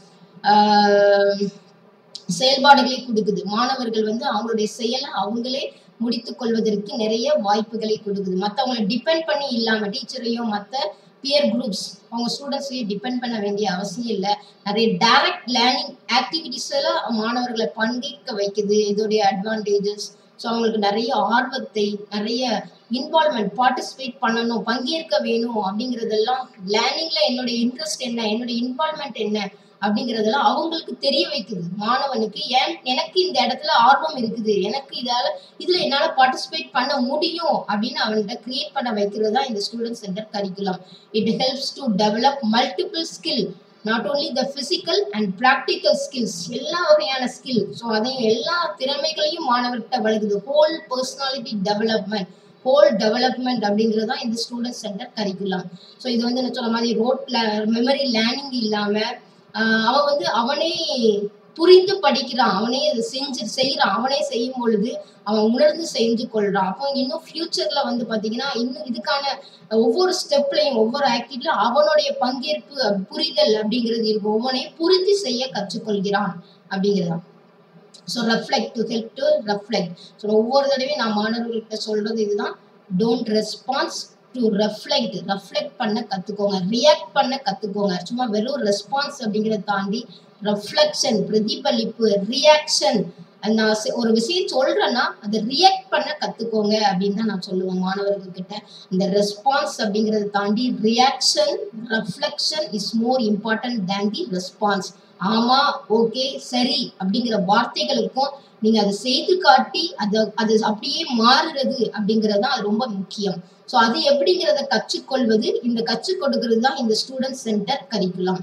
ஆஹ் செயல்பாடுகளை கொடுக்குது. மாணவர்கள் வந்து அவங்களுடைய செயலை அவங்களே முடித்து கொள்வதற்கு நிறைய வாய்ப்புகளை கொடுக்குது. மற்றவங்களை டிபெண்ட் பண்ணி இல்லாம, டீச்சரையும் மற்ற பியர் குரூப்ஸ், அவங்க ஸ்டூடெண்ட்ஸையும் டிபெண்ட் பண்ண வேண்டிய அவசியம் இல்லை. நிறைய டைரக்ட் லேர்னிங் ஆக்டிவிட்டிஸ் எல்லாம் மாணவர்களை பங்கேற்க வைக்குது, இதோடைய அட்வான்டேஜஸ். ஸோ அவங்களுக்கு நிறைய ஆர்வத்தை, நிறைய இன்வால்மெண்ட், பார்ட்டிசிபேட் பண்ணணும், பங்கேற்க வேணும் அப்படிங்கிறதெல்லாம், லேர்னிங்ல என்னுடைய இன்ட்ரெஸ்ட் என்ன, என்னுடைய இன்வால்மெண்ட் என்ன அப்படிங்கிறதெல்லாம் அவங்களுக்கு தெரிய வைக்குது. மாணவனுக்கு ஏன் எனக்கு இந்த இடத்துல ஆர்வம் இருக்குது, எனக்கு இதால இதுல என்னால பார்ட்டிசிபேட் பண்ண முடியும் அப்படின்னு அவன்கிட்ட கிரியேட் பண்ண வைக்கிறது தான் இந்த student centre curriculum. It helps to develop multiple skill, not only the physical and practical skills, எல்லா வகையான ஸ்கில். ஸோ அதையும் எல்லா திறமைகளையும் மாணவர்கிட்ட வழங்குது. Whole personality development, whole development அப்படிங்கிறது தான் இந்த ஸ்டூடெண்ட் சென்டர் கரிக்குலம். ஸோ இது வந்து என்ன சொன்ன மாதிரி ரோட் மெமரி லேர்னிங் இல்லாம ஆஹ் அவன் வந்து அவனே புரிந்து படிக்கிறான், அவனே அதை செஞ்சு செய்யறான், அவனே செய்யும் பொழுது அவன் உணர்ந்து செஞ்சு கொள்றான். அப்போ இன்னும் ஃபியூச்சர்ல வந்து பாத்தீங்கன்னா இன்னும் இதுக்கான ஒவ்வொரு ஸ்டெப்லையும், ஒவ்வொரு ஆக்டிவிட்டிலும் அவனுடைய பங்கேற்பு, புரிதல் அப்படிங்கிறது இருக்கும். ஒவ்வொன்றையே புரிந்து செய்ய கற்றுக்கொள்கிறான் அப்படிங்கிறதான். So reflect, to help to reflect. So ஒவ்வொரு தடவையும் நான் மாணவர்கள்கிட்ட சொல்றது இதுதான், don't response, to reflect. Reflect பண்ண கத்துக்கோங்க, ரியாக்ட் பண்ண கத்துக்கோங்க. சும்மா வெறும் ரெஸ்பான்ஸ் அப்படிங்கிறத தாண்டி ரெஃப்ளெக்ஷன், பிரதிபலிப்பு, ரியாக்ஷன். நான் ஒரு விஷயம் சொல்றேன்னா அதை ரியாக்ட் பண்ண கத்துக்கோங்க அப்படின்னு தான் நான் சொல்லுவேன் மாணவர்கள் கிட்ட. இந்த ரெஸ்பான்ஸ் அப்படிங்கிறத தாண்டி reaction, reflection is more important than the response. ஆமா, ஓகே, சரி அப்படிங்கிற வார்த்தைகளுக்கும் நீங்க அதை செய்து காட்டி அதை அது அப்படியே மாறுறது அப்படிங்கிறது தான் அது ரொம்ப முக்கியம். ஸோ அது எப்படிங்கிறத கற்றுக்கொள்வது, இந்த கற்றுக் கொடுக்கிறது தான் இந்த student centre curriculum.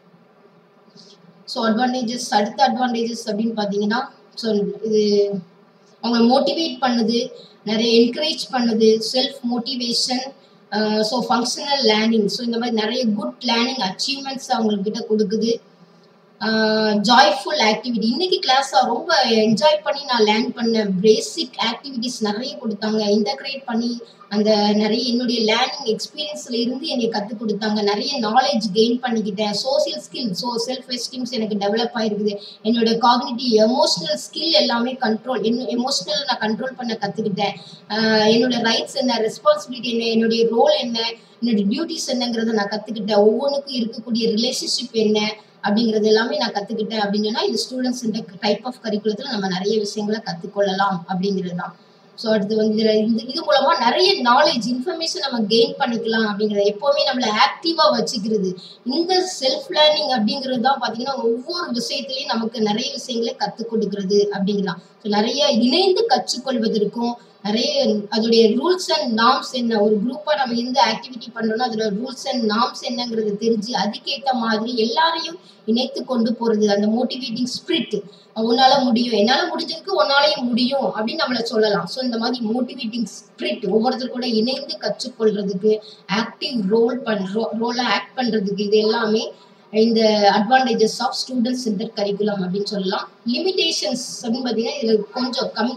So advantages, அடுத்த அட்வான்டேஜஸ் அப்படின்னு பார்த்தீங்கன்னா, ஸோ இது அவங்களை மோட்டிவேட் பண்ணுது, நிறைய என்கரேஜ் பண்ணுது, self motivation, so functional learning. So இந்த மாதிரி நிறைய குட் லேர்னிங் அச்சீவ்மெண்ட்ஸ் அவங்கக்கிட்ட கொடுக்குது. Joyful activity. இன்னைக்கு கிளாஸ் ரொம்ப என்ஜாய் பண்ணி நான் லேர்ன் பண்ண பேசிக் ஆக்டிவிட்டிஸ் நிறைய கொடுத்தாங்க. இன்டகிரேட் பண்ணி அந்த நிறைய என்னுடைய லேர்னிங் எக்ஸ்பீரியன்ஸ்ல இருந்து எனக்கு கற்றுக் கொடுத்தாங்க. நிறைய நாலேஜ் கெயின் பண்ணிக்கிட்டேன். Social skill, so self esteems எனக்கு டெவலப் ஆயிருக்குது. என்னோட காக்னிட்டிவ் எமோஷனல் ஸ்கில் எல்லாமே கண்ட்ரோல், என்ன எமோஷனல் நான் கண்ட்ரோல் பண்ண கற்றுக்கிட்டேன். என்னோட ரைட்ஸ் என்ன, ரெஸ்பான்சிபிலிட்டி என்ன, என்னுடைய ரோல் என்ன, என்னோட டியூட்டிஸ் என்னங்கிறத நான் கற்றுக்கிட்டேன். ஒவ்வொன்றுக்கும் இருக்கக்கூடிய ரிலேஷன்ஷிப் என்ன அப்படிங்கிறது எல்லாமே நான் கற்றுக்கிட்டேன். அப்படின்னு சொன்னால் இது ஸ்டூடெண்ட்ஸ் இந்த டைப் ஆஃப் கரிக்குலத்தில் நம்ம நிறைய விஷயங்களை கற்றுக்கொள்ளலாம் அப்படிங்கிறது தான். ஸோ அடுத்து வந்து இந்த இது மூலமா நிறைய நாலேஜ் இன்ஃபர்மேஷன் நம்ம கெயின் பண்ணிக்கலாம் அப்படிங்கிறது. எப்போவுமே நம்மளை ஆக்டிவா வச்சுக்கிறது இந்த செல்ஃப் லேர்னிங் அப்படிங்கிறது தான் பார்த்தீங்கன்னா ஒவ்வொரு விஷயத்துலையும் நமக்கு நிறைய விஷயங்களை கற்றுக் கொடுக்கறது அப்படிங்கிறான். ஸோ நிறைய இணைந்து கற்றுக்கொள்வதற்கும் நிறைய அதோடைய ரூல்ஸ் அண்ட் நார்ம்ஸ் என்ன, ஒரு குரூப்பா நம்ம எந்த ஆக்டிவிட்டி பண்றோம்னா அதோட ரூல்ஸ் அண்ட் நார்ம்ஸ் என்னங்கிறது தெரிஞ்சு அதுக்கேற்ற மாதிரி எல்லாரையும் இணைத்து கொண்டு போறது, அந்த மோட்டிவேட்டிங் ஸ்பிரிட். உன்னால முடியும், என்னால முடிஞ்சதுக்கு உன்னாலையும் முடியும் அப்படின்னு நம்மள சொல்லலாம். ஸோ இந்த மாதிரி மோட்டிவேட்டிங் ஸ்பிரிட் ஒவ்வொருத்தர் கூட இணைந்து கற்றுக்கொள்றதுக்கு, ஆக்டிவ் ரோல் பண்றோம் ரோலா ஆக்ட் பண்றதுக்கு, இது எல்லாமே இந்த advantages of student centre curriculum அப்படின்னு சொல்லலாம். லிமிடேஷன்ஸ் அப்படின்னு பார்த்தீங்கன்னா இதுல கொஞ்சம் கம்மி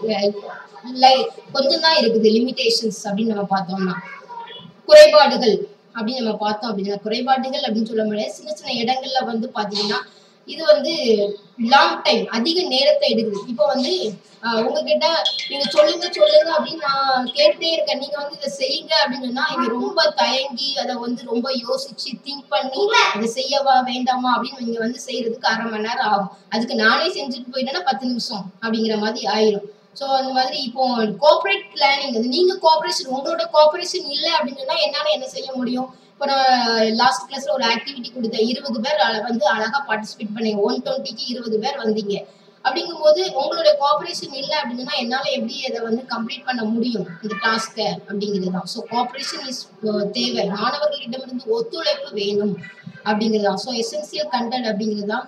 கொஞ்சம் தான் இருக்குது லிமிடேஷன்ஸ் அப்படின்னு நம்ம பார்த்தோம்னா. குறைபாடுகள் அப்படின்னு நம்ம பார்த்தோம் அப்படின்னா, குறைபாடுகள் அப்படின்னு சொல்ல முடியாது. சின்ன சின்ன இடங்கள்ல வந்து பாத்தீங்கன்னா இது வந்து லாங் டைம் அதிக நேரத்தை எடுக்குது. இப்போ வந்து உங்ககிட்ட நீங்க சொல்லுங்க சொல்லுங்க அப்படின்னு நான் கேட்டுட்டே இருக்கேன், நீங்க வந்து இதை செய்யுங்க அப்படின்னு சொன்னா இங்க ரொம்ப தயங்கி அதை வந்து ரொம்ப யோசிச்சு திங்க் பண்ணி அதை செய்யவா வேண்டாமா அப்படின்னு நீங்க வந்து செய்யறதுக்கு அரை மணி நேரம் ஆகும். அதுக்கு நானே செஞ்சுட்டு போயிட்டேன்னா பத்து நிமிஷம் அப்படிங்கிற மாதிரி ஆயிரும். ஸோ அந்த மாதிரி இப்போ கோஆப்ரேட் பிளானிங், அது நீங்க கோஆப்ரேஷன் உங்களோட கோஆப்ரேஷன் இல்லை அப்படின்னு சொன்னா என்னால என்ன செய்ய முடியும்? இப்போ நான் லாஸ்ட் கிளாஸ்ல ஒரு ஆக்டிவிட்டி கொடுத்தேன், இருபது பேர் வந்து அழகா பார்ட்டிசிபேட் பண்ணீங்க, ஒன் டுவெண்ட்டிக்கு இருபது பேர் வந்தீங்க. அப்படிங்கும்போது உங்களுடைய கோஆப்ரேஷன் இல்லை அப்படின்னா என்னால எப்படி அதை வந்து கம்ப்ளீட் பண்ண முடியும் இந்த டாஸ்கை அப்படிங்கிறது தான். ஸோ கோஆப்ரேஷன் இஸ் தேவை, மாணவர்களிடமிருந்து ஒத்துழைப்பு வேணும் அப்படிங்கிறது தான். ஸோ எசென்சியல் கண்டென்ட் அப்படிங்கிறது தான்.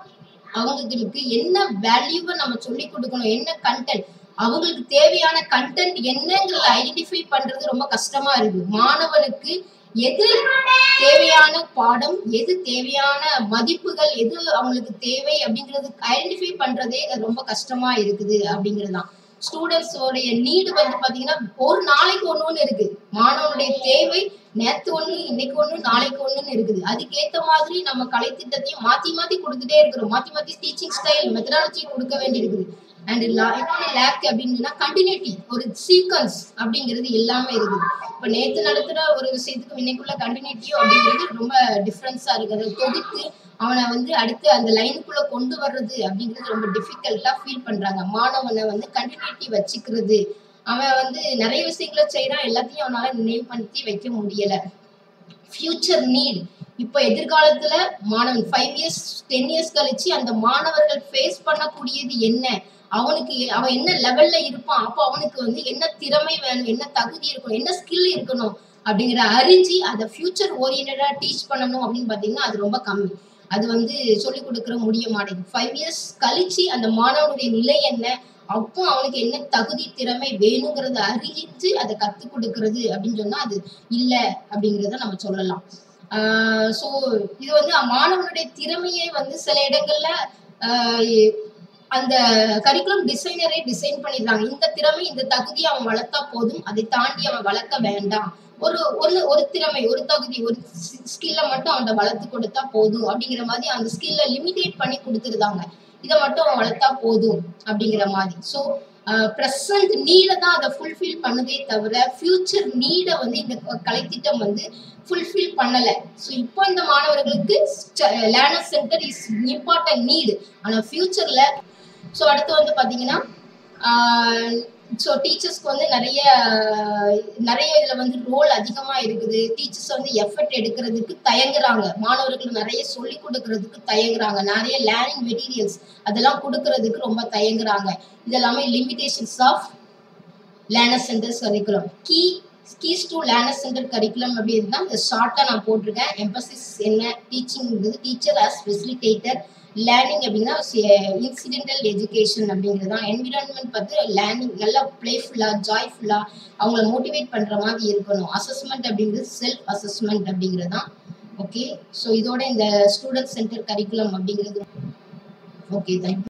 அவங்களுக்கு என்ன வேல்யூவை நம்ம சொல்லி கொடுக்கணும், என்ன கண்டென்ட், அவங்களுக்கு தேவையான கண்டென்ட் என்னங்கிறத ஐடென்டிஃபை பண்றது ரொம்ப கஷ்டமா இருக்கு. மாணவனுக்கு எது தேவையான பாடம், எது தேவையான மதிப்புகள், எது அவங்களுக்கு தேவை அப்படிங்கிறது ஐடென்டிஃபை பண்றதே ரொம்ப கஷ்டமா இருக்குது அப்படிங்கிறதுதான். ஸ்டூடெண்ட்ஸோடைய நீடு வந்து பாத்தீங்கன்னா ஒரு நாளைக்கு ஒண்ணு ஒண்ணு இருக்கு. மாணவனுடைய தேவை நேத்து ஒண்ணு, இன்னைக்கு ஒண்ணு, நாளைக்கு ஒண்ணுன்னு இருக்குது. அதுக்கேற்ற மாதிரி நம்ம கலைத்திட்டத்தையும் மாத்தி மாத்தி கொடுத்துட்டே இருக்கிறோம். மாத்தி மாத்தி டீச்சிங் ஸ்டைல், மெத்தடாலஜி கொடுக்க வேண்டி இருக்குது. அண்ட் இன்னொன்னு லேக் அப்படின்னா கண்டினியூட்டி, ஒரு சீக்வன்ஸ் அப்படிங்கிறது எல்லாமே இருக்குது. இப்ப நேத்து நடத்துற ஒரு விஷயத்துக்கு இன்னைக்குள்ள கண்டினியூட்டியோ அப்படிங்கிறது ரொம்ப டிஃப்ரென்ஸா இருக்குது. அதை தொகுத்து அவனை வந்து அடுத்து அந்த லைனுக்குள்ள கொண்டு வர்றது அப்படிங்கிறது ரொம்ப டிஃபிகல்ட்டா ஃபீல் பண்றாங்க. மாணவனை வந்து கண்டினியூட்டி வச்சுக்கிறது, அவன் வந்து நிறைய விஷயங்களை செய்யறான், எல்லாத்தையும் அவனால நினைவுபடுத்தி வைக்க முடியல. ஃபியூச்சர் நீட், இப்ப எதிர்காலத்துல மாணவன் ஃபைவ் இயர்ஸ் டென் இயர்ஸ் கழிச்சு அந்த மாணவர்கள் ஃபேஸ் பண்ணக்கூடியது என்ன, அவனுக்கு அவன் என்ன லெவல்ல இருப்பான், அப்போ அவனுக்கு வந்து என்ன திறமை வேணும், என்ன தகுதி இருக்கணும், என்ன ஸ்கில் இருக்கணும் அப்படிங்கிற அறிஞ்சு அதை ஃபியூச்சர் ஓரியன்டா டீச் பண்ணணும் அப்படின்னு பாத்தீங்கன்னா அது ரொம்ப கம்மி. அது வந்து சொல்லிக் கொடுக்கற முடிய மாட்டேங்குது. ஃபைவ் இயர்ஸ் கழிச்சு அந்த மாணவனுடைய நிலை என்ன, அப்போ அவனுக்கு என்ன தகுதி திறமை வேணுங்கிறத அறிஞ்சு அதை கற்றுக் கொடுக்கறது அப்படின்னு சொன்னா அது இல்லை அப்படிங்கிறத நம்ம சொல்லலாம். ஆஹ் ஸோ இது வந்து மாணவனுடைய திறமையை வந்து சில இடங்கள்ல ஆஹ் அந்த கரிக்குலம் டிசைனரே டிசைன் பண்ணிடுறாங்க. இந்த திறமை இந்த தகுதியை அவன் வளர்த்தா போதும், அதை தாண்டி அவன் வளர்க்க வேண்டாம். ஒரு ஒரு ஒரு திறமை, ஒரு தகுதி, ஒரு ஸ்கில்ல மட்டும் அவன் வளர்த்து கொடுத்தா போதும் அப்படிங்கிற மாதிரி அந்த ஸ்கில்ல லிமிடேட் பண்ணி கொடுத்துருந்தாங்க. இதை மட்டும் அவன் வளர்த்தா போதும் அப்படிங்கிற மாதிரி. ஸோ ப்ரெசன்ட் நீடை தான் அதை ஃபுல்ஃபில் பண்ணுதே தவிர ஃபியூச்சர் நீடை வந்து இந்த கலைத்திட்டம் வந்து ஃபுல்ஃபில் பண்ணலை. ஸோ இப்போ இந்த மாணவர்களுக்கு learner centre is important need, ஆனால் ஃபியூச்சர்ல ஸோ அடுத்து வந்து பார்த்தீங்கன்னா ஸோ டீச்சர்ஸ்க்கு வந்து நிறைய நிறைய இதில் வந்து ரோல் அதிகமாக இருக்குது. டீச்சர்ஸ் வந்து எஃபர்ட் எடுக்கிறதுக்கு தயங்குறாங்க, மாணவர்கள் நிறைய சொல்லி கொடுக்கறதுக்கு தயங்குறாங்க, நிறைய லேர்னிங் மெட்டீரியல்ஸ் அதெல்லாம் கொடுக்கறதுக்கு ரொம்ப தயங்குறாங்க. இதெல்லாமே limitations of learner centre curriculum. Key keys to learner centre curriculum அப்படின்னு தான் ஷார்ட்டாக நான் போட்டிருக்கேன். எம்பசிஸ் என்ன, teaching teacher as facilitator, learning அப்படின்னா இன்சிடென்டல் எஜுகேஷன் அப்படிங்கிறது தான். என்விரான்மெண்ட் பார்த்து லேர்னிங் நல்லா பிளேஃபுல்லாக ஜாய்ஃபுல்லாக அவங்கள மோட்டிவேட் பண்ணுற மாதிரி இருக்கணும். அசஸ்மெண்ட் அப்படிங்கிறது செல்ஃப் அசஸ்மெண்ட் அப்படிங்கிறது தான். ஓகே, ஸோ இதோட இந்த ஸ்டூடெண்ட் சென்டர் கரிக்குலம் அப்படிங்கிறது ஓகே, தேங்க் யூ.